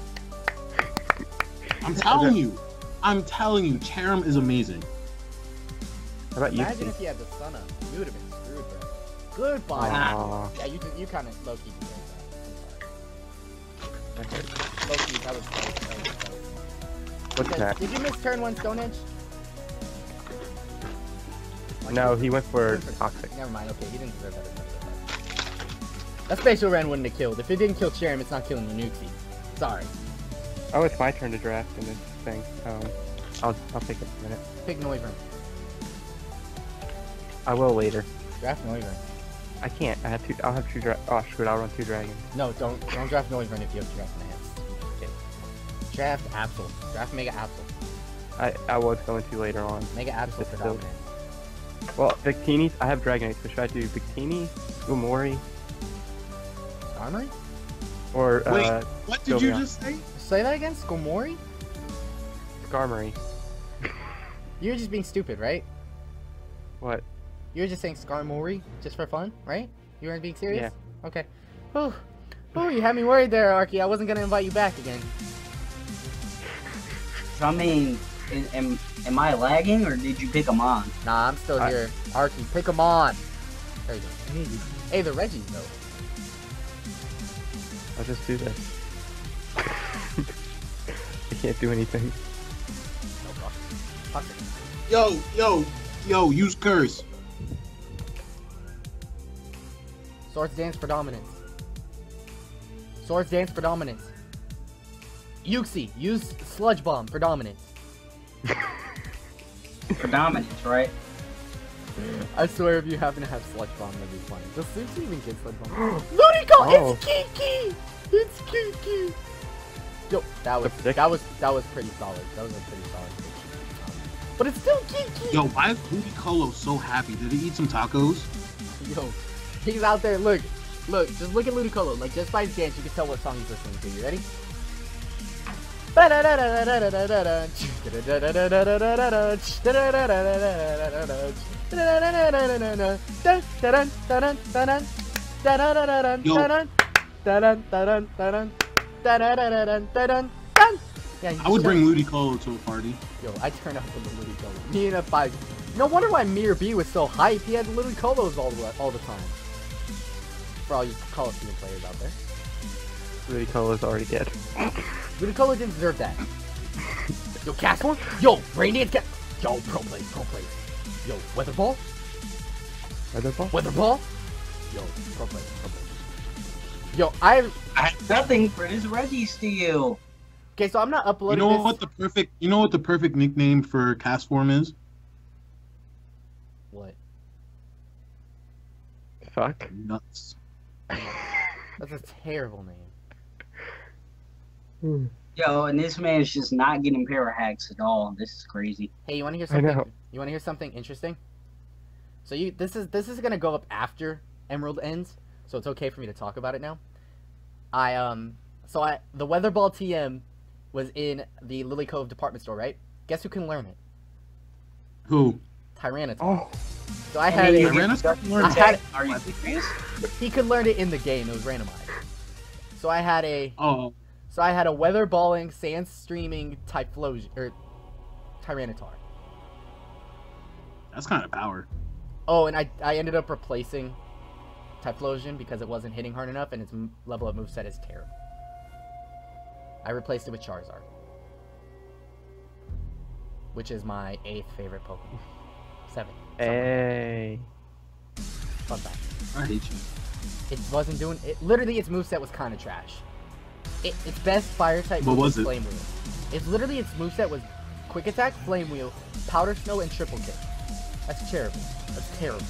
I'm telling you, Cherim is amazing. How about you? Imagine if you had the sun up. You would have been screwed, bro. Goodbye. Aw, Yeah, you kind of low-key deserve that. that hurt. I'm sorry. Low-key, that was close. What's Okay, that? did you miss turn 1 Stonehenge? No, he went for He went toxic. Never mind, okay, he didn't deserve that. That spatial rend wouldn't have killed. If it didn't kill Cherim, it's not killing the Nuxie. Sorry. Oh, it's my turn to draft in this thing. I'll take it in a minute. Pick Noivern. I will later. Draft Noivern. I can't. I have two. I'll have 2 Oh, screw it. I'll run 2 dragons. No, don't draft Noivern if you have draft in hands. Okay. Draft Absol. Draft Mega Absol. I was going to later on. Mega Absol It's for still- dominant. Well, Victini. I have Dragonite, so should I do Victini, Gomori, Armory? or Wait, what did you Sylveon. just say? Say that again? Skomori? Skarmory? You were just being stupid, right? What? You were just saying Skarmory just for fun, right? You weren't being serious? Okay. Oh, you had me worried there, Arky. I wasn't gonna invite you back again. So, I mean, am I lagging or did you pick them on? Nah, I'm still here. Arky, pick them on. There you go. Hey, the Reggies, though. I'll just do this. I can't do anything. No problem. Toxic. Yo, use Curse. Swords Dance for dominance. Swords Dance for dominance. Yuxi, use Sludge Bomb for dominance. For dominance, right? I swear if you happen to have Sludge Bomb, that'd be funny. Does Suzu even get Sludge Bomb? Ludicolo! Oh. It's Kiki! It's Kiki! Yo, that was pretty solid. That was a pretty solid prediction. But it's still Kiki! Yo, why is Ludicolo so happy? Did he eat some tacos? Yo, he's out there. Look, just look at Ludicolo. Like, just by his dance, you can tell what song he's listening to. You ready? Yeah, I would bring Ludicolo to a party. Yo, I turn up with the Ludicolo. Me and a 5. No wonder why Mir B was so hype. He had Ludicolos all the time. For all you Call of Duty players out there. Ludicolo's already dead. Ludicolo didn't deserve that. Yo, Castform? Yo, Rain Dance Cat. Yo, pro play. Yo, Weather Ball? Weather Ball? Yo, pro play. Yo, I have nothing for this Registeel. Okay, so I'm not uploading You know what the perfect nickname for Castform is? What? Fuck. Nuts. That's a terrible name. Yo, and this man's just not getting Parahacks at all. This is crazy. Hey, you want to hear I something? know. You want to hear something interesting? So this is gonna go up after Emerald ends, so it's okay for me to talk about it now. The Weather Ball TM was in the Lily Cove department store, right? Guess who can learn it? Who? Tyranitar. Oh. So I had it. Are you serious? He could learn it in the game. It was randomized. So I had a. Oh. So I had a weather balling, sand streaming Typhlosion or Tyranitar. That's kind of power. Oh, and I ended up replacing Typhlosion because it wasn't hitting hard enough, and its level up moveset is terrible. I replaced it with Charizard, which is my 8th favorite Pokemon. 7. Hey. Fun fact. I hate you. It wasn't doing it. Literally, its moveset was kind of trash. Its best fire type What move was it? Flame Wheel. It's literally its moveset was Quick Attack, Flame Wheel, Powder Snow, and Triple Kick. That's terrible. That's terrible.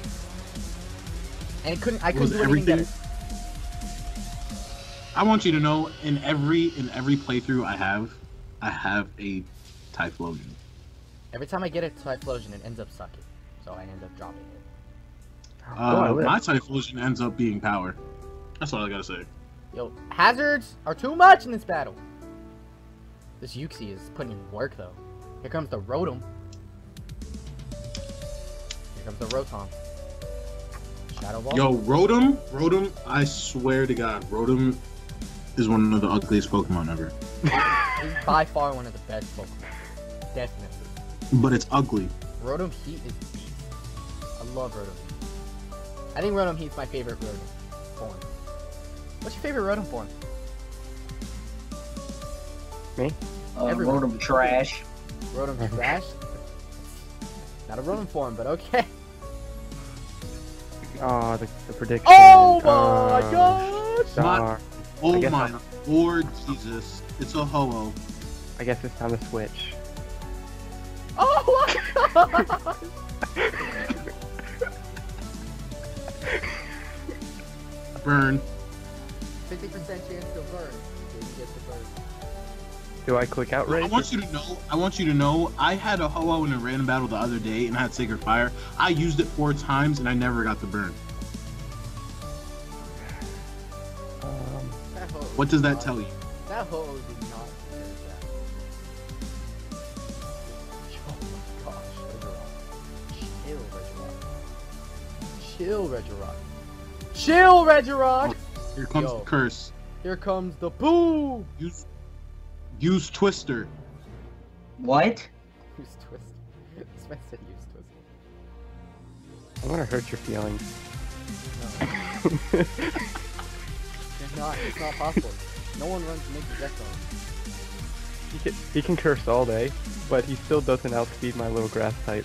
And I couldn't do anything better. I want you to know, in every playthrough I have a Typhlosion. Every time I get a Typhlosion, it ends up sucking. So I end up dropping it. My Typhlosion ends up being power. That's all I gotta say. Yo, hazards are too much in this battle. This Uxie is putting in work, though. Here comes the Rotom. Here comes the Rotom. Shadow Ball. Yo, Rotom, I swear to God, Rotom is one of the ugliest Pokemon ever. He's by far one of the best Pokemon. Definitely. But it's ugly. Rotom Heat is beast. I love Rotom Heat. I think Rotom Heat's my favorite Rotom form. What's your favorite Rotom form? Me? Rotom trash. Rotom trash? Not a Rotom form, but okay. Oh, the prediction. Oh my gosh! Darn. Oh guess my I'm- Lord Jesus. It's a Ho-Oh. I guess it's time to switch. Oh my god! Burn. 50% chance to burn. Didn't get to burn. Do I click outrage? I want you to know, I had a Ho-Oh in a random battle the other day and I had Sacred Fire. I used it 4 times and I never got the burn. That Ho-Oh What does did that not- tell you? That Ho-Oh did not deserve that. Oh my gosh, Regirock. Chill, Regirock. Chill, Regirock! Here comes Yo. the curse. Here comes the boo! Use Twister. What? Use Twister. This man said use Twister. I want to hurt your feelings. No. It's not possible. No one runs Mickey Gecko. He can curse all day, but he still doesn't outspeed my little grass type.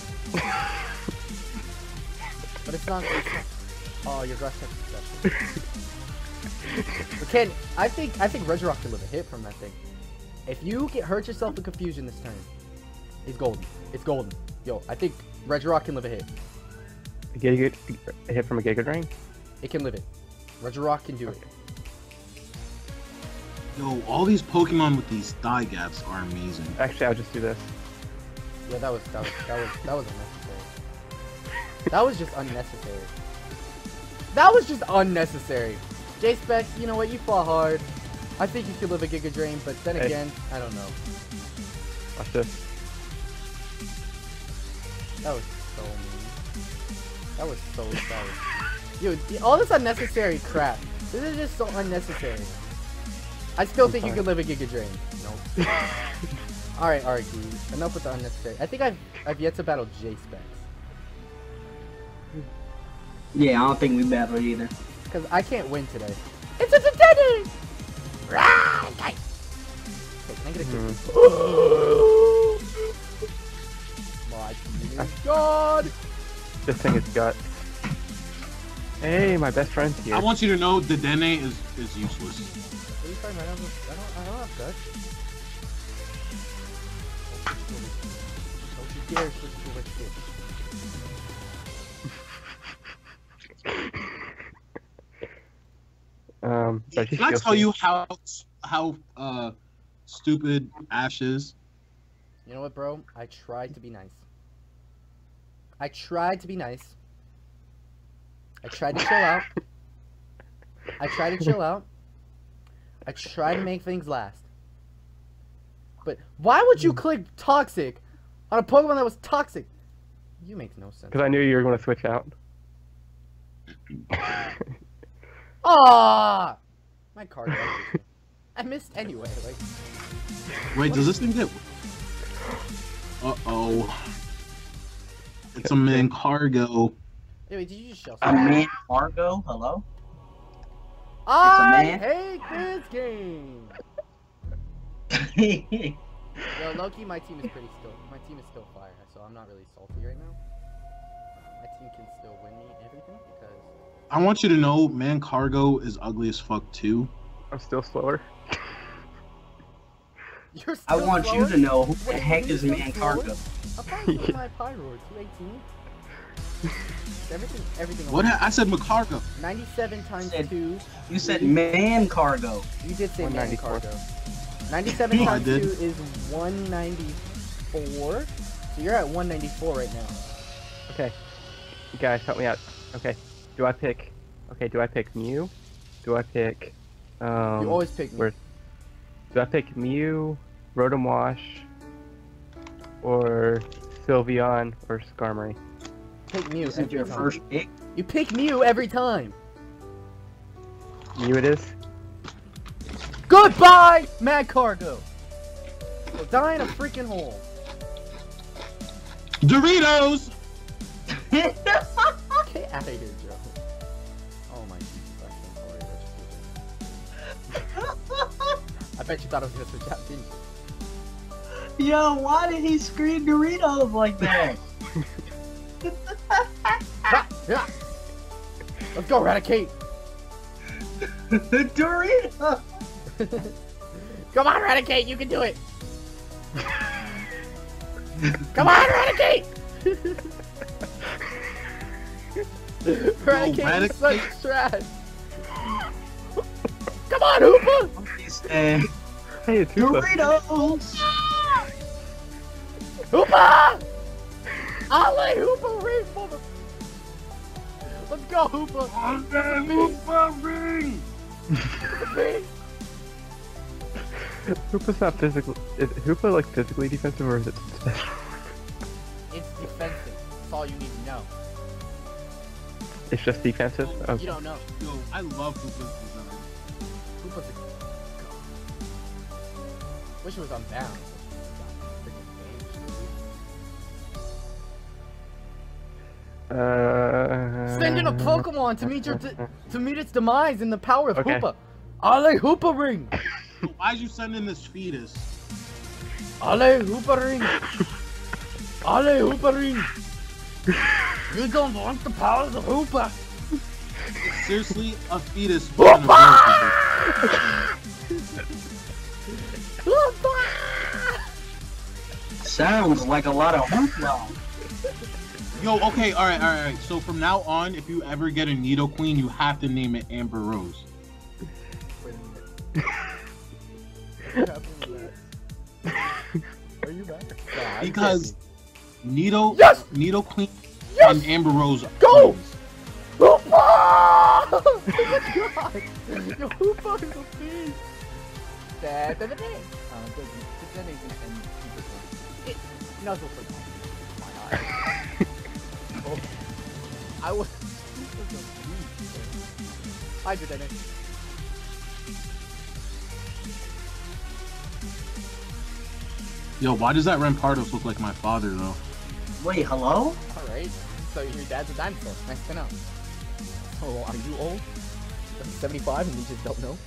But it's not. Oh, your grass type is special. But Ken, I think Regirock can live a hit from that thing. If you hurt yourself with Confusion this turn, it's golden. It's golden. Yo, I think Regirock can live a hit. A hit from a Giga Drain? It can live it. Regirock can do it. Yo, all these Pokemon with these thigh gaps are amazing. Actually, I'll just do this. Yeah, that was unnecessary. That was just unnecessary. That was just unnecessary. J-Specs, you know what? You fought hard. I think you could live a Giga Drain, but then Hey. again, I don't know. Watch this. That was so mean. That was so sorry. Dude, all this unnecessary crap. This is just so unnecessary. I still think you sorry. could live a Giga Drain. Nope. Alright, Argy. Enough with the unnecessary. I think I've yet to battle J-Specs. Yeah, I don't think we battled either. Because I can't win today. It's a Teddy! Okay, can I get a kick? My team is God! This thing is gut. Hey, my best friend's here. I want you to know Dedenne is useless. What are you talking about? I don't have guts. Don't you dare switch to a kid. But Can I tell you how stupid Ash is? You know what, bro? I tried to be nice. I tried to be nice. I tried to chill out. I tried to chill out. I tried to make things last. But why would you click toxic on a Pokemon that was toxic? You make no sense. Because I knew you were going to switch out. Ah! My card. I missed anyway. Like. Wait, does this thing get? Uh-oh. It's a man cargo. Anyway, did you just shell A man Fargo? Hello? I man. hate this game. Yo, Loki, my team is pretty still. My team is still fire, so I'm not really salty right now. My team can still win me everything because. I want you to know, man cargo is ugly as fuck too. I'm still slower. You're I still want slower? you to know who the Wait, heck you're is still man slower? Cargo. I'm probably with my Pyroar, 218. Everything. What? I said Macargo. 97 times Said- 2. You said man Cargo. You did say man 194. cargo. 97 I times 2 did. is 194. So you're at 194 right now. Okay. You guys, help me out. Okay. Do I pick Mew? Do I pick, You always pick me. where- do I pick Mew, Rotom Wash, or Sylveon, or Skarmory? Pick Mew This is every your time. first pick. You pick Mew every time. Mew it is? Goodbye, Mad Cargo. Well, die in a freaking hole. Doritos. Get out of here, Joe. Oh my Jesus, I bet you thought I was gonna switch out, didn't you? Yo, why did he scream Doritos like that? Ha! Yeah. Let's go, Raticate. Doritos! Come on, Raticate, you can do it. Come on, Raticate. Raticate is such trash. Come on, Hoopa. He said, Hey, it's Hoopa. Doritos! Hoopa! Ollie, Hoopa, ring for the... Let's go, Hoopa! Ring. Hoopa's not physical. Is Hoopa like physically defensive or is it special? It's defensive. That's all you need to know. It's just defensive? You Okay. don't know. Yo, I love Hoopa's design. Hoopa's a... Wish it was unbound. Sending a Pokemon to meet to meet its demise in the power of Okay. Hoopa. Ale Hoopa Ring. Yo, why'd you send in this fetus? Ale Hoopa Ring. Ale Hoopa Ring. You don't want the powers of Hoopa. Seriously, a fetus. born of birth. Hoopa! Sounds like a lot of hoopla. Yo, okay, alright. So from now on, if you ever get a Nidoqueen, you have to name it Amber Rose. Wait a minute. What happened with that? Are you back? Nah, I'm Because kidding. Nidoqueen Yes! and Amber Rose are Go! twins. Hoopa! Oh my god! Yo, Hoopa is a beast! Good and it nuzzle for my eye. Oh, I was. Hydra Dennis. Yo, why does that Rampardos look like my father though? Wait, hello? Alright, so your dad's a dinosaur. Nice to know. Oh, are you old? 75 and you just don't know?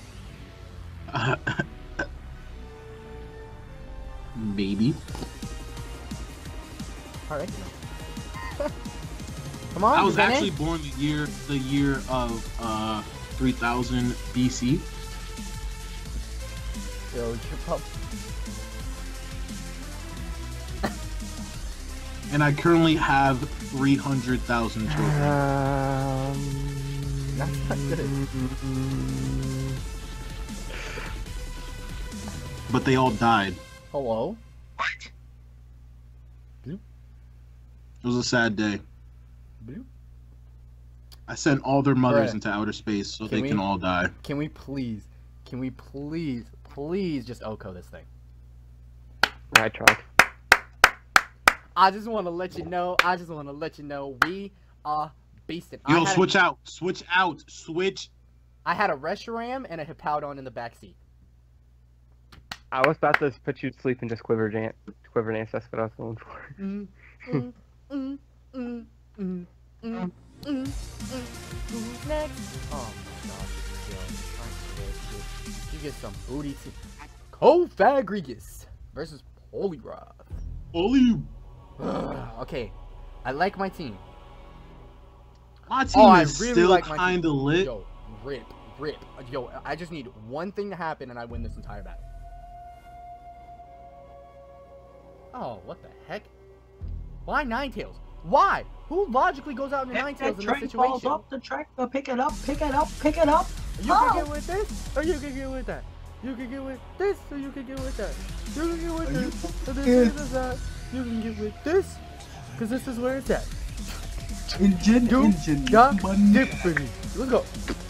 Maybe. Alright. Come on, I was Dennis. actually born the year of 3000 BC. Yo, your pup. And I currently have 300,000 children. That's not good. But they all died. Hello? What? Blue? It was a sad day. Blue? I sent all their mothers Bruh. into outer space so Can they we- can all die. Can we please just Oko this thing? I tried. I just want to let you know, we are beasting. Yo, switch out. Switch out. Switch. I had a Reshiram and a Hippowdon in the backseat. I was about to put you to sleep and just quiver dance. That's what I was going for. Who's next? Oh my gosh, yo, I'm scared, dude. You get some booty too. Kofagrigus versus Poliwrath. Holy. Okay, I like my team. My team Oh, I is really still like my kind of team. lit. Yo, rip. Yo, I just need one thing to happen and I win this entire battle. Oh, what the heck? Why Ninetales? Why? Who logically goes out in If Ninetales that in this train situation? falls up the track, pick it up, pick it up, pick it up. You can get with this, or you can get with that. You can get with this, or you can get with that. You can get with this, or this is that. You can get with this, because this is where it's at. Engine, You got money. different. Let's go.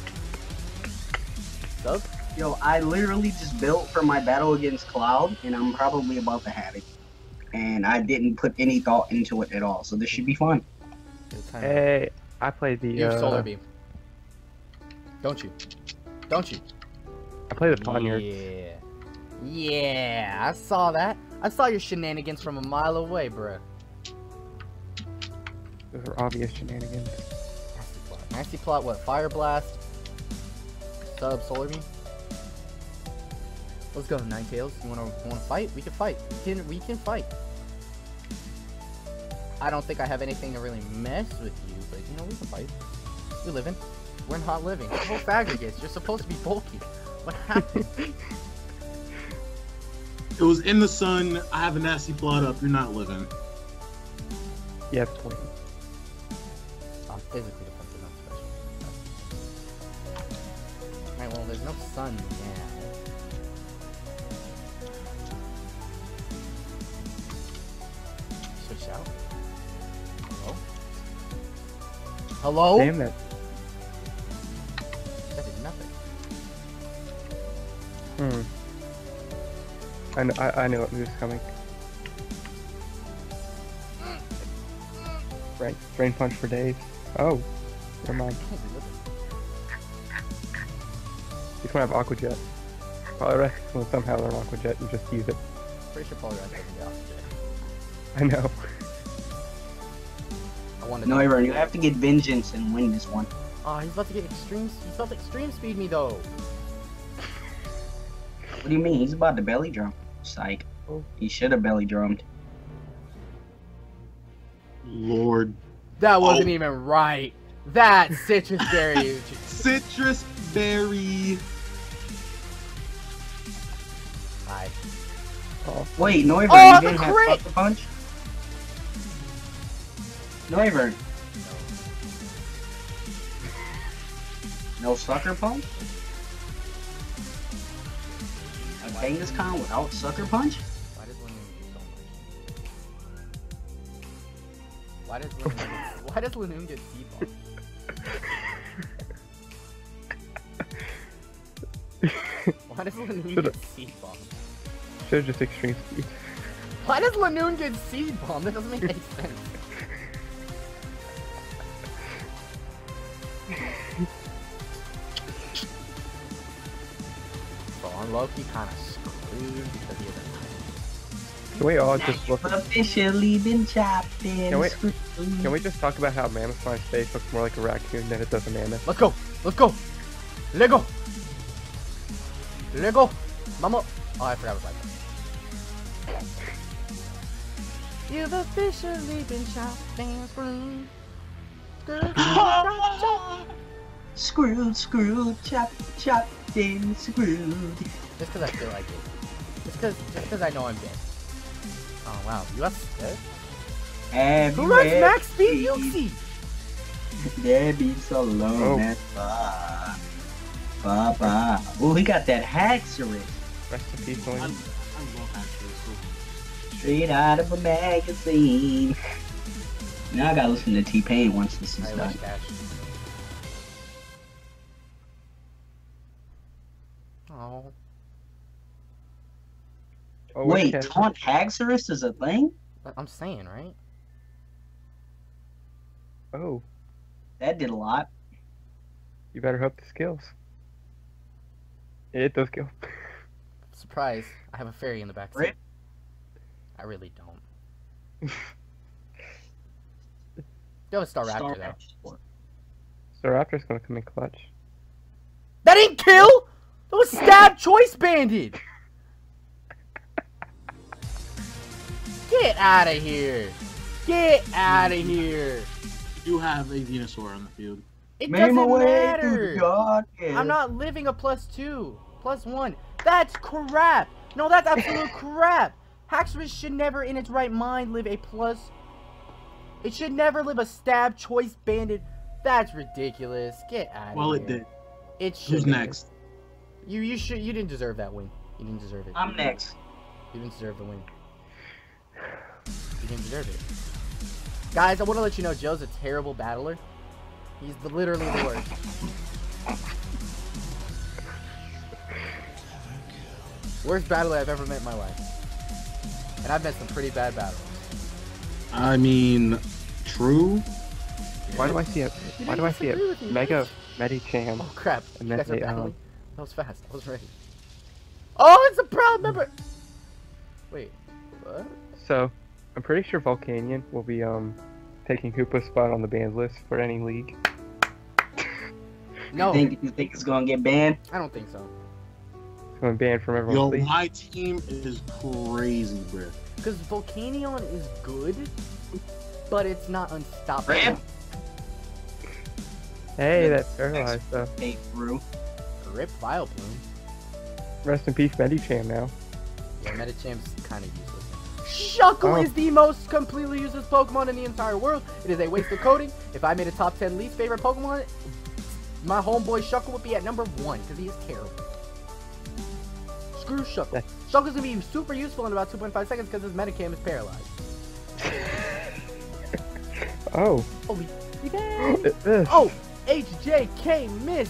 Sub? Yo, I literally just built for my battle against Cloud, and I'm probably about to have it. And I didn't put any thought into it at all, so this should be fun. Hey, I played the. You have Solar Beam. Don't you? Don't you? I played the Poniards. Yeah. Yeah, I saw that. I saw your shenanigans from a mile away, bruh. Those are obvious shenanigans. Nasty plot. Nasty plot, what? Fire Blast? Sub Solar Beam? Let's go, Ninetales. You wanna fight? We can fight. We can fight. I don't think I have anything to really mess with you, but you know, we can fight. We living. We're not living. Whole Fagrigus, you're supposed to be bulky. What happened? It was in the sun. I have a nasty plot up. You're not living. Yeah, it's 20. I'm physically defensive, not special. Alright, well, there's no sun now. Switch out. Hello? Hello? Damn it. That did nothing. I knew what was coming. Right, Drain Punch for days. Oh, never mind. Can't do nothing. He's gonna have Aqua Jet. Probably will somehow learn Aqua Jet and just use it. Pretty sure Poliwrath doesn't get off I know. I wanted No, to. Aaron, you have to get vengeance and win this one. Oh, he's about to get extreme. He's about to extreme speed me though. What do you mean? He's about to belly drum. Psych. Oh. He should have belly drummed. Lord. That wasn't even right. That citrus berry. Citrus berry. Hi. Oh, Wait, Noivern, Oh, you the didn't have crit! Sucker Punch? Noivern, no Sucker Punch? A Kangaskhan without Sucker Punch? Why does Linoon do so much? Why does Linoon get T-ball? Why does Lanoon Should've- get seed bomb? Should've just extreme speed. Why does Lanoon get seed bomb? That doesn't make any sense. So on Loki kind of screwed because he has a Can we all just look? Officially been chopped and Can we- screwed. Can we just talk about how Mammoth's face looks more like a raccoon than it does a mammoth? Let's go! Let's go! Lego! Lego! Mama! Oh, I forgot about that. You've officially been chopped and screwed. Screwed, screwed, chopped, chopped and screwed. Just because I feel like it. Just because I know I'm dead. Oh wow, you got scared? Who runs max speed? Yuxi! There be so low, Oh. that's far. Bye. Oh, he got that Haxorus. Rest in peace, I William. love Haxorus. Straight out of a magazine. Now I gotta listen to T-Pain once this is I done. love Cash. Oh. Oh, where's Wait, Cash? Taunt Haxorus is a thing? I'm saying, right? Oh, That did a lot. you better hope the skills. It does kill. Surprise, I have a fairy in the back seat. Right? I really don't. Go with Staraptor though. Staraptor's gonna come in clutch. That ain't kill! That was stab choice banded! Get out of here! Get out of here! You have a Venusaur on the field. It Made my doesn't way matter! through the dark air. I'm not living a +2, +1. That's crap! No, that's absolute crap! Haxorus should never in its right mind live a plus. It should never live a stab choice banded. That's ridiculous. Get out of here. Well, it did. It should. Who's next? You didn't deserve that win. You didn't deserve it. I'm next. You didn't deserve the win. You didn't deserve it. Guys, I want to let you know Joe's a terrible battler. He's literally the worst. Worst battler I've ever met in my life. And I've met some pretty bad battlers. I mean, true. Why do I see a disagree with me, Mega Medicham? Oh crap. And You then guys are they, battling? That was fast. I was ready. Oh, it's a proud member! Wait, what? So, I'm pretty sure Volcanion will be taking Hoopa's spot on the banned list for any league. No, You think it's gonna get banned? I don't think so. It's going to ban from Yo, everyone's league. my team is crazy, bro. Because Volcanion is good, but it's not unstoppable. Rip. Hey, that's paralyzed though. Hey, Brew. Rip Vileplume. Rest in peace, Medicham now. Yeah, Medicham's kind of useless. Shuckle Oh. is the most completely useless Pokemon in the entire world. It is a waste of coding. If I made a top 10 least favorite Pokemon, my homeboy Shuckle would be at number 1 because he is terrible. Screw Shuckle. That's- Shuckle's gonna be super useful in about 2.5 seconds because his Medicam is paralyzed. Oh. Holy revenge! This. Oh, HJK miss.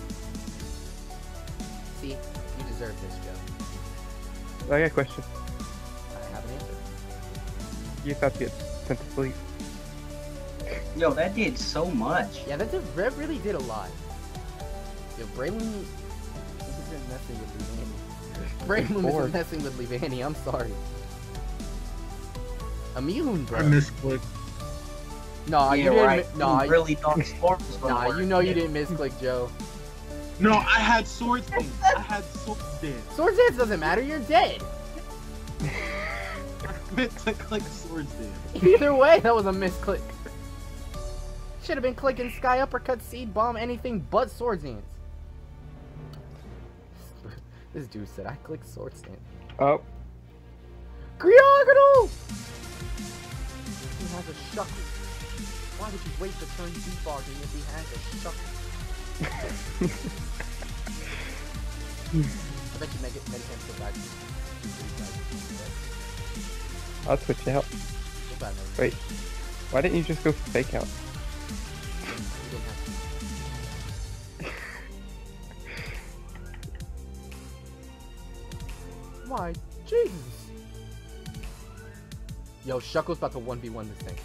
See, you deserve this, Joe. I got a question. I have an answer. You thought to get sent to sleep. Yo, that did so much. Yeah, that really did a lot. Yo, Braylon isn't messing with Levanny. Braylon Four. isn't messing with Levanny, I'm sorry. Immune, bro. I misclicked. Nah, yeah, you didn't. right. Nah, You really thought Storm was gonna nah, work. you know you didn't misclick, Joe. No, I had Swords Dance. I had Swords Dance. Swords Dance doesn't matter, you're dead. I meant to click Swords Dance. Either way, that was a misclick. Should have been clicking Sky Uppercut, Seed Bomb, anything but Swords Dance. This dude said I clicked Swords Dance. Oh. Griogano! He has a Shuckle. Why would you waste a turn defogging if he has a Shuckle? I bet you Medicam still back. I'll switch out. Wait. Why didn't you just go for fake out? My Jesus. Yo, Shuckle's about to 1v1 this thing.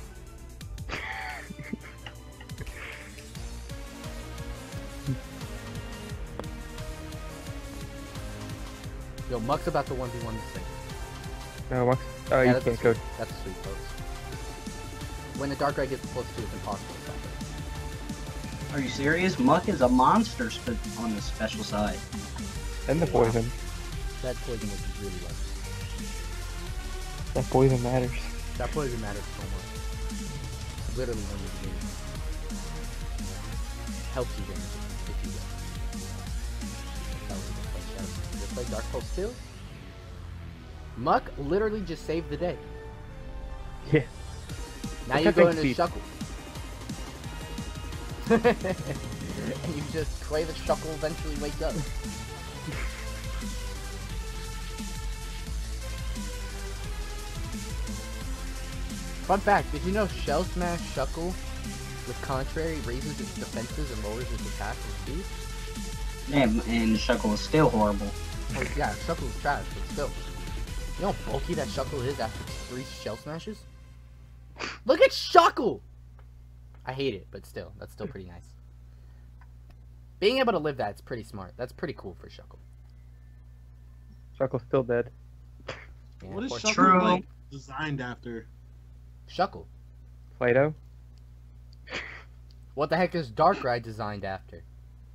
Yo, Muck's about to 1v1 this thing. No, Muck. Oh, Yeah, you can't go. That's a sweet, folks. When the Darkrai gets close to, it's impossible to stop it. Are you serious? Muck is a monster on the special side. And the poison. That poison is really low. That poison matters. That poison matters so much. Literally when you game. Helps you damage it if you get. That was a good play. Just play Dark Pulse too. Muck literally just saved the day. Yeah. Now you go into Shuckle. And you just pray that Shuckle eventually wakes up. Fun fact, did you know Shell Smash Shuckle with Contrary raises its defenses and lowers its attack and speed? Yeah, and Shuckle is still horrible. Oh, yeah, Shuckle is trash, but still. You know how bulky that Shuckle is after 3 Shell Smashes? Look at Shuckle! I hate it, but still, that's still pretty nice. Being able to live that's pretty smart. That's pretty cool for Shuckle. Shuckle's still dead. Yeah, What is poor Shuckle like designed after? Shuckle. Play-Doh? What the heck is Darkrai designed after?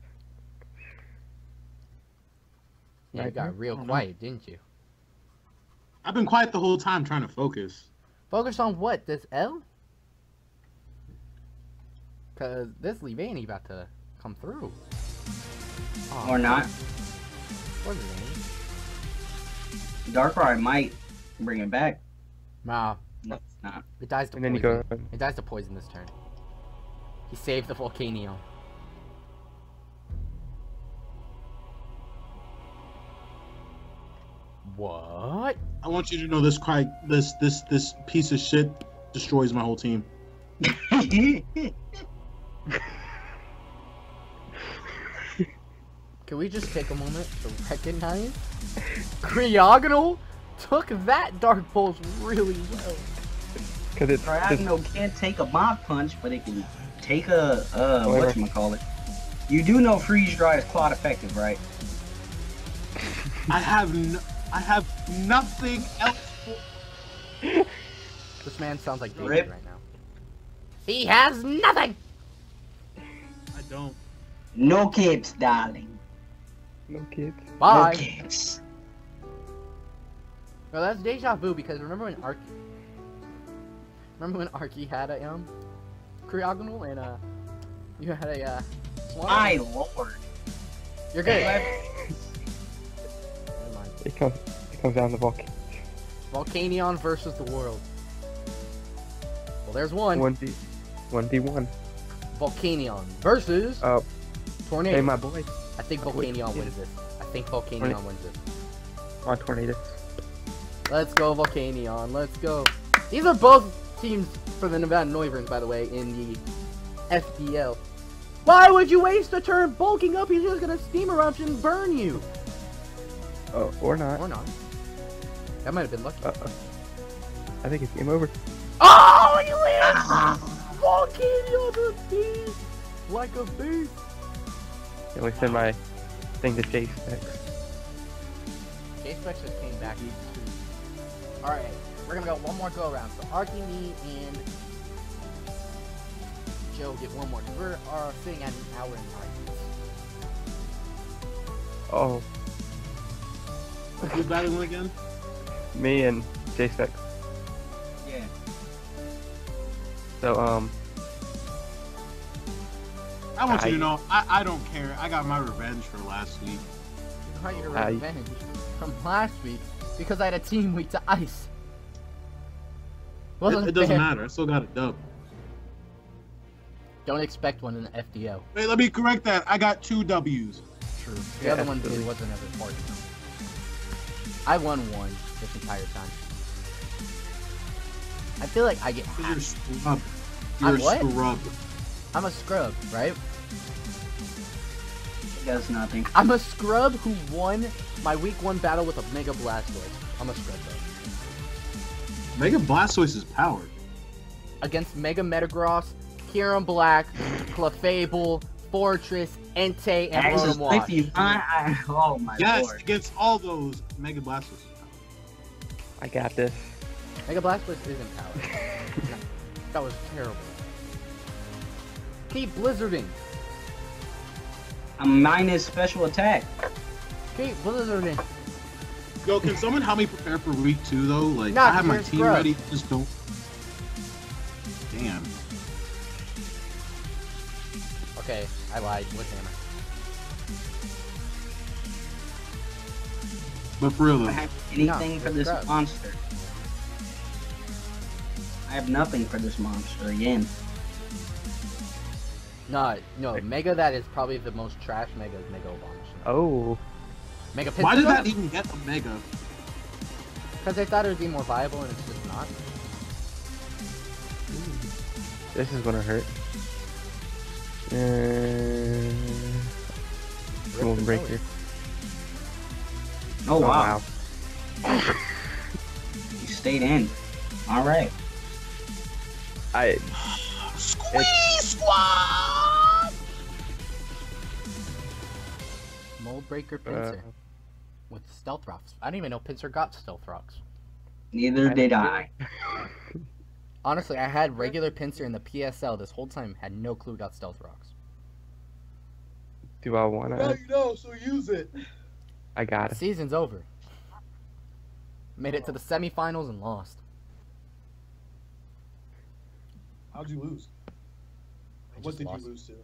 Yeah, you got real quiet, didn't you? I've been quiet the whole time trying to focus. Focus on what? This L? Cause this Leavanny about to come through. Aw, Or not. What is it? Darkrai might bring it back. Nah, No, it's not. it dies to And then you poison. go. It dies to poison this turn. He saved the Volcanion. What? I want you to know this this piece of shit destroys my whole team. Can we just take a moment to recognize Cryogonal took that Dark Pulse really well. Cause it's Cryogonal can't take a Mach Punch, but it can take a whatchamacallit. You do know Freeze Dry is Clot effective, right? I have nothing else. This man sounds like David Rip. right now. He has nothing! I don't. No capes, darling. no kids. Bye! No capes. No, that's deja vu because remember when Arky had a Cryogonal and you had a Swamp? My lord. You're good. Never mind. It comes down to Volcanion versus the world. Well, there's one. 1v1. Volcanion versus Tornado. Hey, my boy. I think Volcanion wins this. I think Volcanion wins this. On Tornado. Let's go, Volcanion. Let's go. These are both teams for the Nevada Noiverns, by the way, in the FDL. Why would you waste a turn bulking up? He's just gonna Steam Eruption and burn you. Oh, or not. Or not. That might have been lucky. I think it's game over. Oh, you live! Volcanion the beast! Like a beast. Can we send my thing to Chase next? J-Specs just came back. Alright, we're gonna go one more go around. So Arky, me, and Joe get one more. We're sitting at an hour and 9 minutes. Oh, Who's battling again? me and J-Spec. Yeah. So, I want you to know, I don't care. I got my revenge for last week. You got your revenge from last week because I had a team weak to ice. It doesn't matter. I still got a dub. Don't expect one in the FDO. Wait, let me correct that. I got 2 W's. True. The Yeah, other one absolutely. wasn't as important. I won one this entire time. I feel like I get You're a hacked. scrub. I'm You're what? a scrub. I'm a scrub, right? does nothing. I'm a scrub who won my week 1 battle with a Mega Blastoise. I'm a scrub though. Mega Blastoise is powered. Against Mega Metagross, Kyurem Black, Clefable, Fortress, Entei, and Rotom Wash. Oh my yes, lord. against all those, Mega Blastoise is powered. I got this. Mega Blastoise isn't powered. No, that was terrible. Keep blizzarding. I'm minus special attack. Keep blizzarding. Yo, can someone help me prepare for week 2 though? Like, Nah, I have my you're team scrub. ready. Just don't. Damn. Okay, I lied. With hammer. But for real I though, have anything No, for it's this scrub. monster. I have nothing for this monster again. No, Mega that is probably the most trash Mega is Mega Abomination. Oh. Mega why did that Pinsir? even get a Mega? Because they thought it would be more viable and it's just not. This is gonna hurt. Rip Mold the breaker. belly. Oh wow. You stayed in. Alright. Squeeze Squad! Mold Breaker Pinsir. With Stealth Rocks. I didn't even know Pinsir got Stealth Rocks. Neither did I. Honestly, I had regular Pinsir in the PSL this whole time. Had no clue got Stealth Rocks. Do I wanna? you know, so use it. I got it. Season's over. Made it to the semifinals and lost. How'd you lose? I What just did lost. you lose to?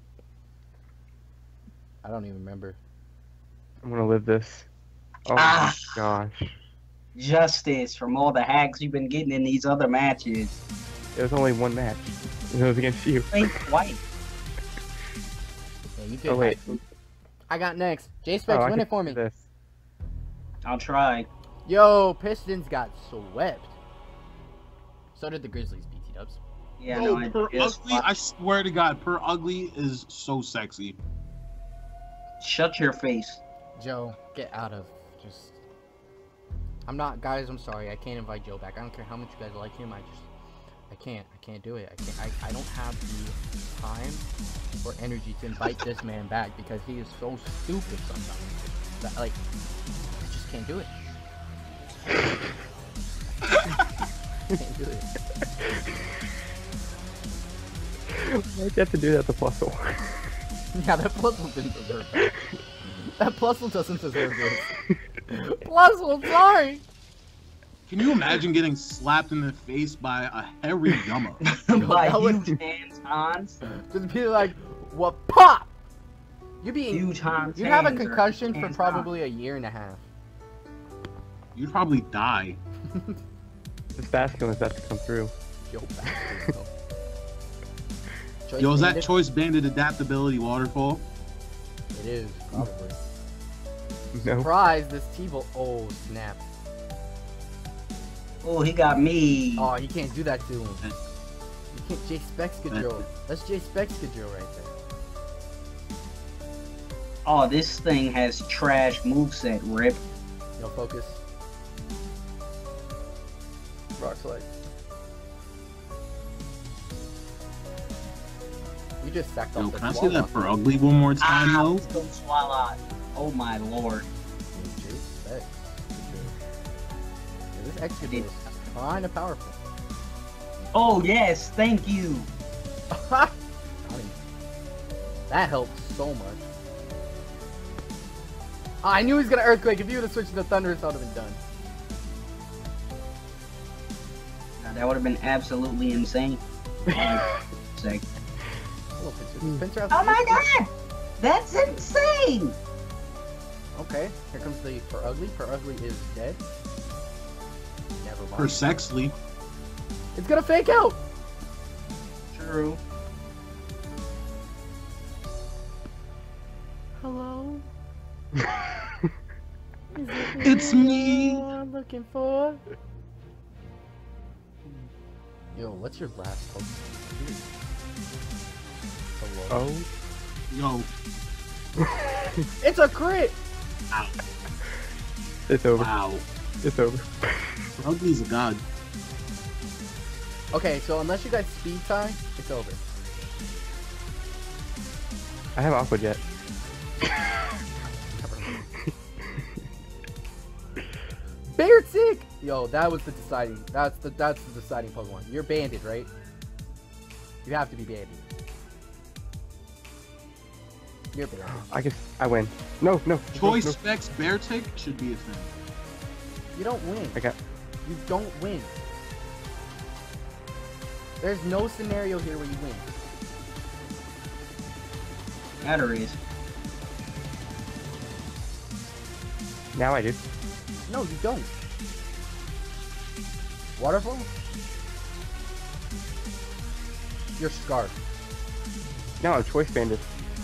I don't even remember. I'm gonna live this. Oh Ah. my gosh. Justice from all the hacks you've been getting in these other matches. It was only one match. It was against you. Think twice. Yeah, you did. Oh wait. I got next. J-Specs, Oh, I win can it for do me. This. I'll try. Yo, Pistons got swept. So did the Grizzlies, BT Dubs. Yeah, Bro, no, Per I just Ugly, I swear to God, Per Ugly is so sexy. shut your face. Joe, get out of just. I'm not, guys. I'm sorry. I can't invite Joe back. I don't care how much you guys like him. I can't do it. I don't have the time or energy to invite this man back because he is so stupid sometimes. That, like, I just can't do it. Can't do it. Why'd you have to do that to Plusle? Yeah, that Plusle didn't deserve that. That Plusle doesn't deserve this. Plusle, sorry. Can you imagine getting slapped in the face by a hairy Yama? By that would- huge hands, Hans. Just be like, what pop? You being Huge Hans. you have a hands are concussion for hands probably a year and a half. You'd probably die. This basket was about to come through. Yo, bastard, bro. Choice Yo, is that Bandit? Choice Banded Adaptability Waterfall? It is, probably. No. Surprise, this T-Bolt. Oh, snap. Oh, he got me. Oh, you can't do that to him. You can't J-Specs Gadrill. That's J-Specs Gadrill right there. Oh, this thing has trash moveset, Rip. Yo, focus. Rock slide. You just sacked Yo, off the can I see that Swallow. Per Ugly one more time, Ah, though? let's go Swalot. Oh my lord. J-Specs. Yeah, this extra is kinda powerful. Oh yes, thank you. That helps so much. Oh, I knew he was gonna Earthquake. If you would have switched to the Thunderous, I would have been done. Now, that would have been absolutely insane. Sick. Hello, Pinsir. Pinsir has Oh my god! That's insane! Okay, here comes the Per Ugly. Per Ugly is dead. Never mind. Per Sexly. It's gonna fake out! True. Hello? It's me! I'm looking for. Yo, what's your last Pokemon? Hello? Oh. Yo, It's a crit! Ow. It's over. Wow. It's over. Ugly's a god. Okay, so unless you guys speed tie, it's over. I have Aqua Jet. Beartic! Yo, that was the deciding. That's the deciding Pokemon. You're banded, right? You have to be banded. You're banded. I guess I win. No, no. Choice no. Specs Beartic should be a thing. You don't win. I got. You don't win. There's no scenario here where you win. Batteries. Now I do. No, you don't. Waterfall? You're Scarf. No, I'm Choice Banded.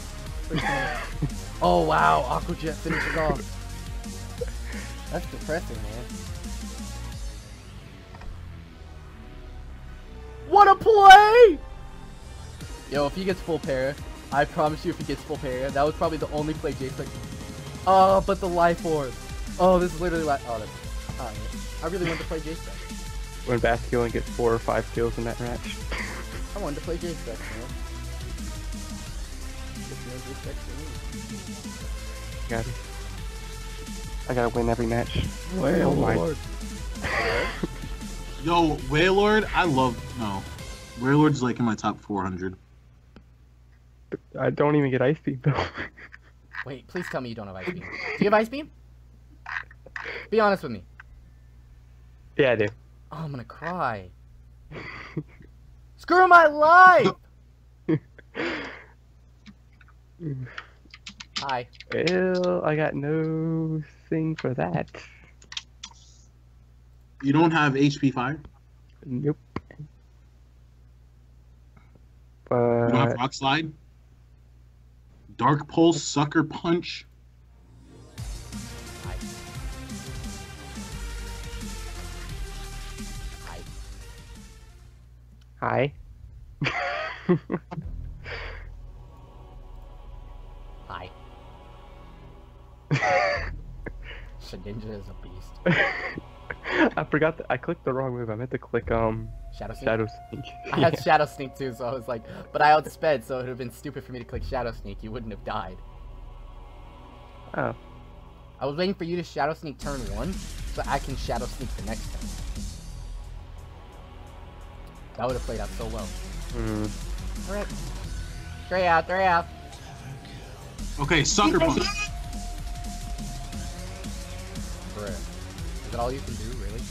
Oh wow, Aqua Jet finishes off. That's depressing, man. What a play! Yo, if he gets full para, I promise you if he gets full para, that was probably the only play Jake's like, oh, but the life orb. Oh, this is literally like, oh, that's, I really wanted to play Jake's deck. When Basculin gets 4 or 5 kills in that match. I wanted to play Jake's deck, man. Just no Jake's deck for me. Got it. I gotta win every match. Well, Oh my. Lord. Yo, Wailord, I love. No. Wailord's like in my top 400. I don't even get Ice Beam though. Wait, please tell me you don't have Ice Beam. Do you have Ice Beam? Be honest with me. Yeah, I do. Oh, I'm gonna cry. Screw my life! Hi. Well, I got no thing for that. You don't have HP Fire? Nope. You don't have But Rock Slide? Dark Pulse, Sucker Punch? Hi. Hi. hi. Hi. Shedinja is a beast. I forgot that I clicked the wrong move. I meant to click Shadow Sneak? Shadow Sneak. I had Shadow Sneak too, so I was like, but I outsped, so it would have been stupid for me to click Shadow Sneak. You wouldn't have died. Oh. I was waiting for you to Shadow Sneak turn 1, so I can Shadow Sneak the next turn. That would have played out so well. Alright. 3 out, 3 out. Okay, Sucker Punch. Bruh. Is that all you can do, really?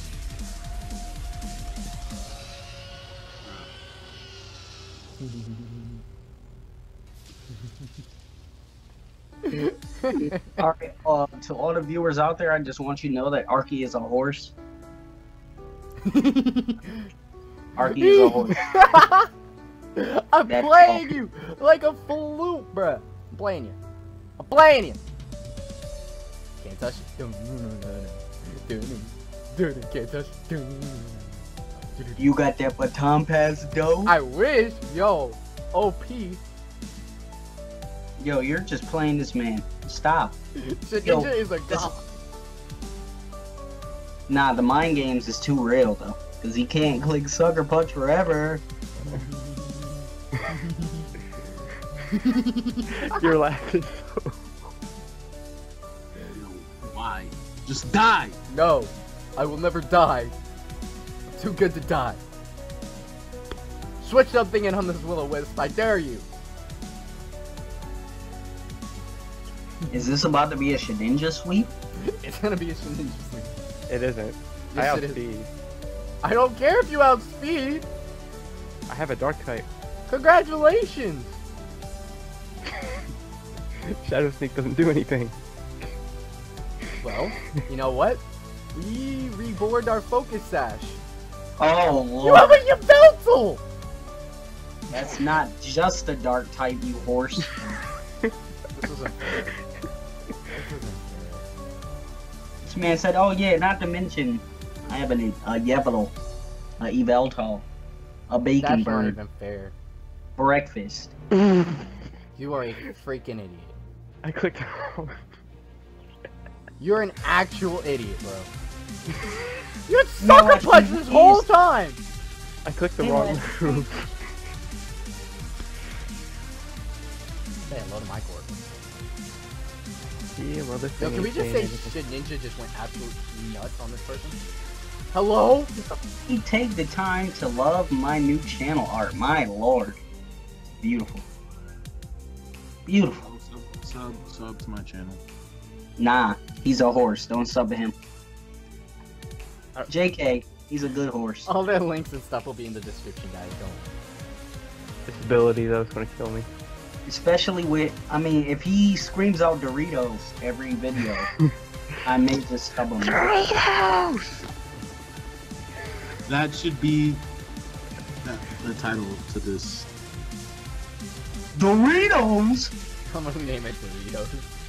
Alright, to all the viewers out there, I just want you to know that Arky is a horse. Arky is a horse. I'm That's playing all. you like a flute, bruh. I'm playing you. I'm playing you. Can't touch it. Can't touch it. You got that baton pass, though? I wish. Yo. OP. Yo, you're just playing this man. Stop. Yo, Shedinja is a this- god. Nah, the mind games is too real, though. Because he can't click Sucker Punch forever. You're laughing. Why? Just die! No. I will never die. I'm too good to die. Switch something in on this Will-O-Wisp. I dare you. Is this about to be a Shedinja sweep? It's gonna be a Shedinja sweep. It isn't. Yes, I it is. outspeed. I don't care if you outspeed. I have a dark type. Congratulations. Shadow Sneak doesn't do anything. Well, you know what? We reborn our Focus Sash. Oh, You have Lord. a Yveltal! That's not just a dark type, you horse. This isn't fair. This isn't This man said, oh yeah, not to mention, I have a Yveltal, a Yveltal, a fair. bacon That's not bird, even fair. breakfast. You are a freaking idiot. I clicked. You're an actual idiot, bro. You had sucker punch this whole time! I clicked the wrong move. Say hello to my court. Yeah, well, this Yo, thing can we ain't just saying say anything. Shit Ninja just went absolutely nuts on this person? Hello? He take the time to love my new channel art. My lord. Beautiful. Beautiful. Sub to my channel. Nah, he's a horse. Don't sub to him. JK, he's a good horse. All their links and stuff will be in the description, guys. Don't. This ability though is gonna kill me. Especially with, I mean, if he screams out Doritos every video, I may just sub him. Doritos! That should be the title to this. Doritos! I'm gonna name it Doritos.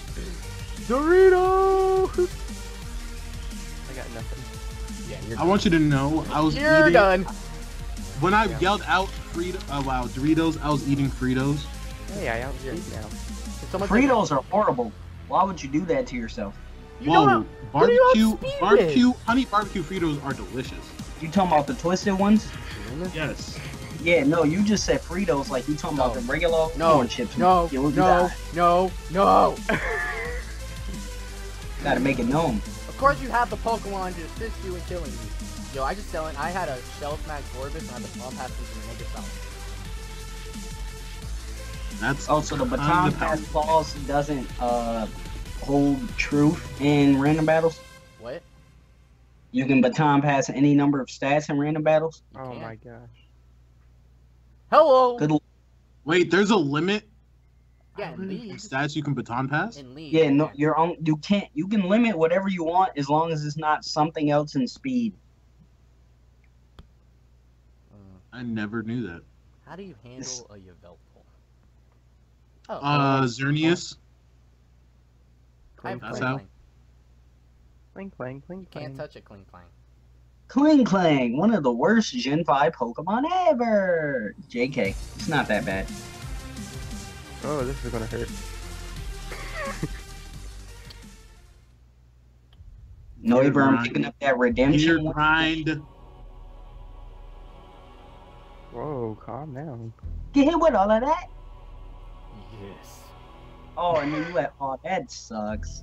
Doritos! I got nothing. Yeah, you're I want you to know I was You're eating. done. When I yelled out Doritos, I was eating Fritos. Hey, I outspeed now. If someone Fritos are horrible. Why would you do that to yourself? You know Whoa, how- who do you outspeed honey barbecue Fritos are delicious. You talking about the twisted ones? Yes. Yeah, no, you just said Fritos like you talking about the regular corn chips. No, You no, no, no. Gotta make it known. Of course you have the Pokemon to assist you in killing me. Yo, I had a Shell Smack Gorbis and I had the Palm Pass into the Mega Cell. That's Also, the baton pass clause doesn't hold truth in random battles. What? You can baton pass any number of stats in random battles. Oh can. my gosh. Hello! Good. Wait, there's a limit Yeah, in of League. stats you can baton pass? In League. Yeah, no, you're on. You can't. You can limit whatever you want as long as it's not something else in speed. I never knew that. How do you handle a Yveltal? Oh, Xerneas. I have that's Cling how- Clang. Clang, clang, clang, Can't clang. touch a Cling Clang. Kling Clang, one of the worst Gen 5 Pokemon ever. JK, it's not that bad. Oh, this is gonna hurt. Noiver, I'm grind. picking up that Gear redemption. grind. Whoa, calm down. Get hit with all of that. Yes. Oh, and then you went, oh, that sucks.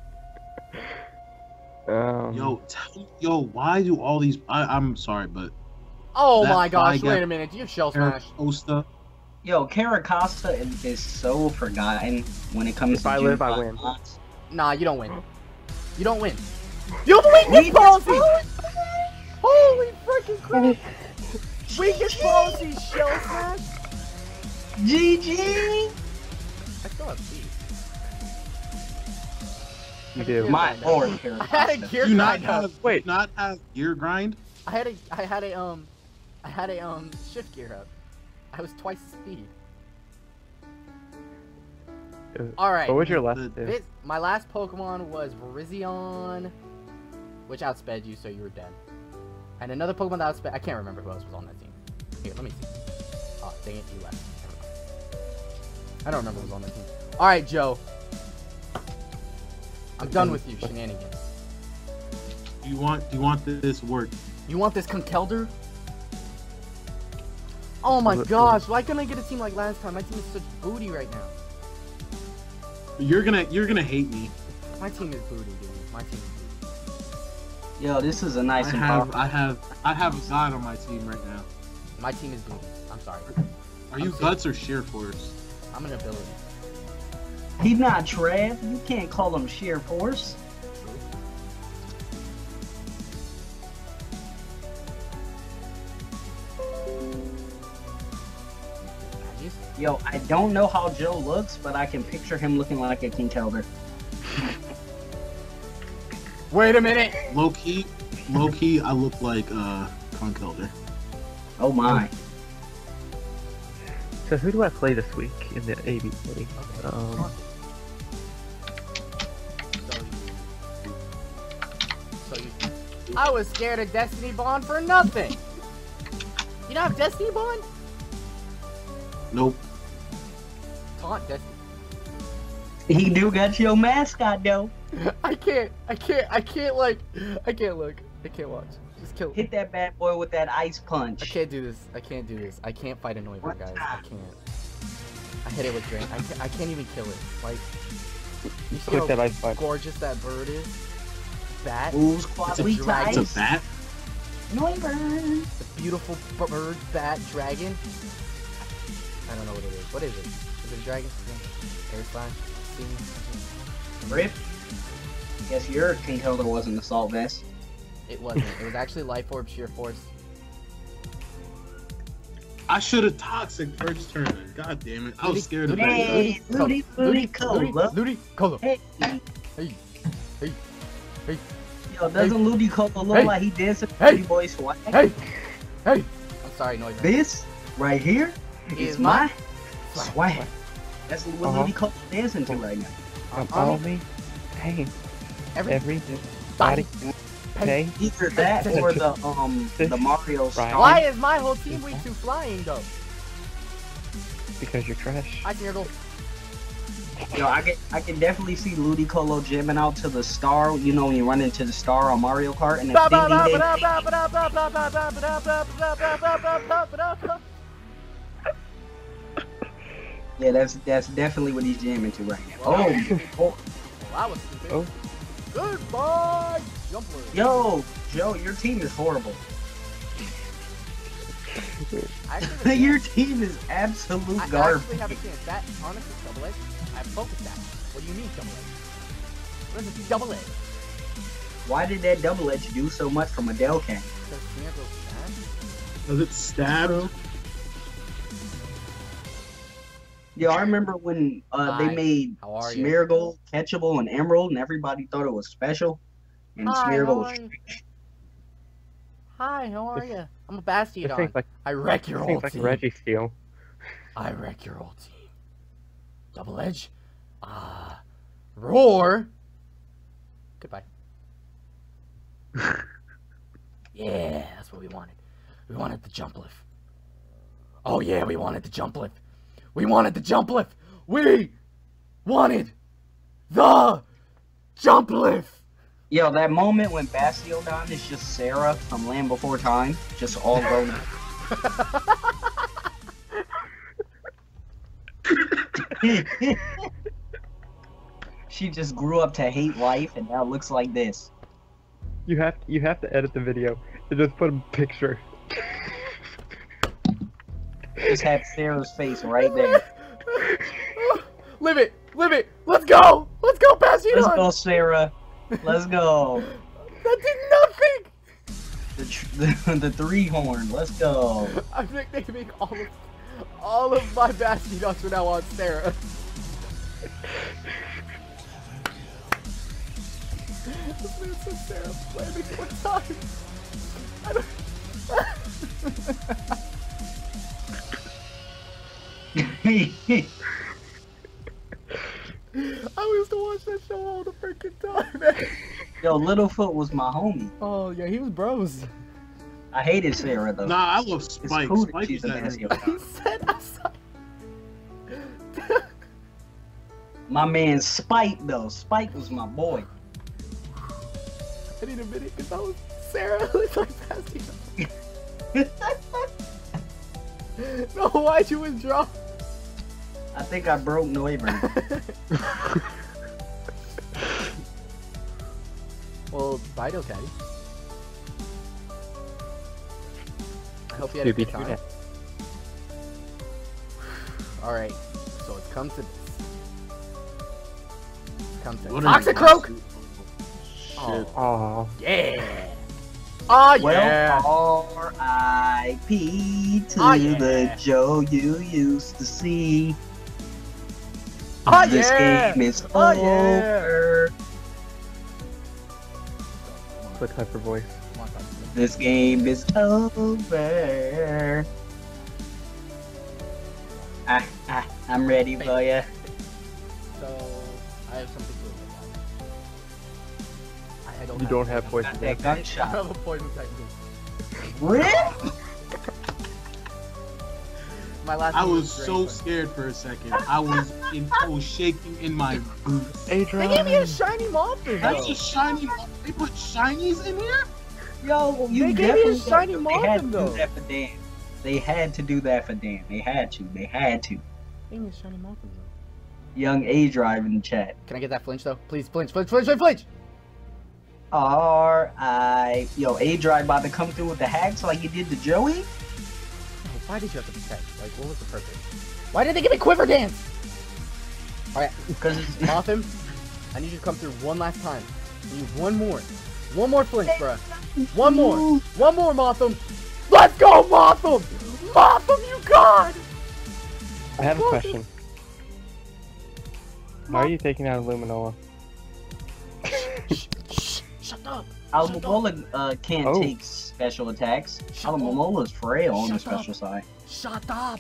Yo, why do all these? I'm sorry, but Oh That my gosh, Flygon- wait a minute. Do you have Shell Smash? Osta. Yo, Caracosta is so forgotten when it comes If to I Gen live, I 5 win. mods. Nah, you don't win. You don't win. You have a weakness policy! Holy freaking crap! Weakness policy, Shell Smash! GG! I still have C. You do. My lord, I had a Caracosta. gear Do not grind up. have Wait. not have gear grind. I had a shift gear up. I was twice the speed. Alright. What was your last The- two? My last Pokemon was Virizion, which outsped you, so you were dead. And another Pokemon that outsped. I can't remember who else was on that team. Here, let me see. Oh, dang it, you left. Never mind. I don't remember who was on that team. Alright, Joe. I'm done with you, shenanigans. Do you want this work? You want this Conkeldurr? Oh my gosh, why couldn't I get a team like last time? My team is such booty right now. You're gonna hate me. My team is booty, dude. My team is booty. Yo, this is a nice and powerful. I have a god on my team right now. My team is booty. I'm sorry. Are you I'm guts or sheer force? I'm an ability. He's not Trev. You can't call him sheer force. Magis? Yo, I don't know how Joe looks, but I can picture him looking like a Kinkelder. Wait a minute! Low key, I look like Conkeldurr. Oh my. So who do I play this week in the ABA? I was scared of Destiny Bond for nothing! You don't have Destiny Bond? Nope. Taunt Destiny. He do got your mascot though. I can't look. I can't watch. Just kill. Hit that bad boy with that ice punch. I can't do this. I can't fight a Noivern, guys. I can't. I hit it with Drain. I can't even kill it. Like, you see Click that ice how punch. gorgeous that bird is? Bat? Moves It's quality a ties. bat. Noivern. The beautiful bird, bat, dragon? I don't know what it is. What is it? Is it a dragon? Air slime? Rip. Guess your controller wasn't assault vest. It wasn't. It was actually Life Orb Sheer Force. I should have toxic first turn. God damn it! I was scared of that. Hey, Ludi Cola. Ludi Cola. Hey. Hey. Hey. Hey. Yo, doesn't Ludi Cola look Hey. like he dancing Hey. Pretty Boy Swag? Hey. Hey. I'm sorry, Noivern. This right here is my swag. That's what Uh-huh. Ludi Cola dancing to right now. Follow me. Hey, every body. Hey, Either that or the Mario Star. Why is my whole team weak to flying though? because you're trash. I can go. Yo, I can definitely see Ludicolo jamming out to the star. You know when you run into the star on Mario Kart and it's yeah, that's definitely what he's jamming to right now. Oh, That was stupid. Oh. Goodbye, Jumper. yo, Joe, your team is horrible. Actually, Your team is absolute I garbage. actually have a chance. That honestly, double edge. I focus that. What do you mean double edge? What is it? Double edge? Why did that double edge do so much from a Delcan? Because Smeargle stab? Does it stab? Yeah, I remember when Hi, they made how are you? Smeargle catchable and Emerald, and everybody thought it was special. And Hi, Smeargle how was are you? Hi, how are This- you? I'm a This Bastiodon. thing's like, I wreck your this whole thing's like team. Reggie Steel. I wreck your whole team. Double edge. Roar. Goodbye. Yeah, that's what we wanted. We wanted the jump lift. Oh yeah, we wanted the jump lift. We wanted the jump lift. We wanted the jump lift. Yo, that moment when Bastiodon is just Sarah from Land Before Time, just all grown up. She just grew up to hate life and now looks like this. You have to edit the video and just put a picture. Just have Sarah's face right there. Live it, live it. Let's go. Let's go, Bastiodon. Let's go, Sarah. Let's go. That did nothing. The three horn. Let's go. I'm nicknaming all of my Bastiodons from now on Sarah. This man said Sarah. Play me one time. I don't... I used to watch that show all the freaking time, man. Yo, Littlefoot was my homie. Oh yeah, he was bros. I hated Sarah though. Nah, I love It's Spike. cool that Spike she's is a that. Bastiodon. He said I saw. My man Spike though. Spike was my boy. I need a minute because I was Sarah. Looks like Bastiodon. No, why'd you withdraw? I think I broke Noivern. Well, bye, Caddy. I hope you had a good time. Alright, so it's come to this. It's come to What Toxic a- Croak! Shit. Oh, Yeah! Oh yeah! Well, R.I.P. to Oh, yeah. the Joe you used to see. Oh, This yeah. game is Oh, over. quick hyper voice. Come on, Toxic. This game is over. I'm ready for ya. So, I have something to look at. You don't have poison. Got that I gunshot. have a poison technique. Rip? My last I name was is so Draven. scared for a second. I was shaking in my boots. They gave me a shiny Mothim, That's though. a shiny. They put shinies in here. Yo, you They gave me a definitely shiny they had to Mothim, do though. that for Dan. They had to do that for Dan. They had to. They gave me a shiny Mothim, though. Young A Drive in the chat. Can I get that flinch, though? Please, flinch, flinch, flinch, flinch, flinch! R.I. Yo, A Drive about to come through with the hacks like he did to Joey? Oh, why did you have to protect? Like, what was the purpose? Why did they give me Quiver Dance? Alright, Because Mothim, I need you to come through one last time. I need one more. One more flinch, bruh. One more. One more, Mothim. Let's go, Mothim! Mothim, you god! I have a question. Why are you taking out Luminola? Shh, shut up. Alamomola can't Oh. take special attacks. Shut up. Alamomola's frail on the Shut up. special side. Shut up.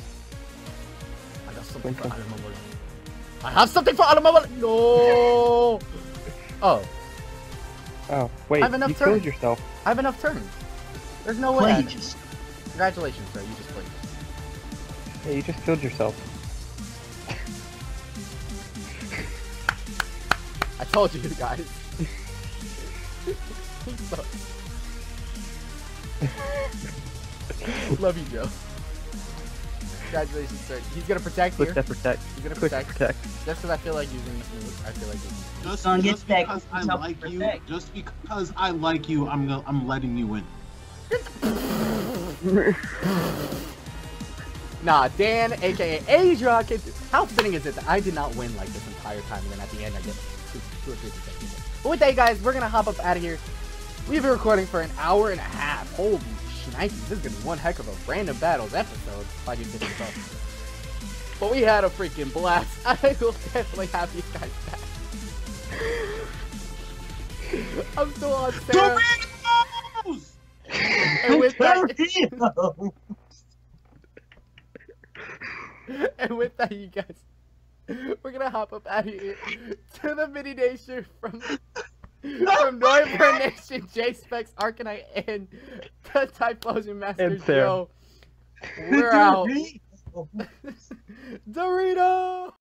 I got something for Alamomola. I have something for Alamomola. No. Oh, Oh, wait, I have enough you turns. killed yourself. I have enough turns. There's no way. Play just Congratulations, sir. You just played. Yeah, you just killed yourself. I told you guys. He sucks. Love you, Joe. Congratulations, sir. He's gonna protect Click here. that protect. He's gonna Click protect. protect. Just because I feel like using this move. I feel like using this. Just, Son, get just that because I self like you, protect. just because I like you, I'm letting you win. Nah, Dan, aka Asia. How fitting is it that I did not win like this entire time, and then at the end I get two or three protections. But with that, guys, we're gonna hop up out of here. We've been recording for an hour and a half. Holy shnikes, this is gonna be one heck of a random battles episode. If I do get this up. But we had a freaking blast. I will definitely have you guys back. I'm still on Sarah. Doritos! And with that, Doritos! and with that, you guys, we're gonna hop up out of here to the mini nation from Noivern Nation, J Specs, Arcanite, and the Typhlosion Master And Sarah. Joe. We're out. Doritos! Dorito!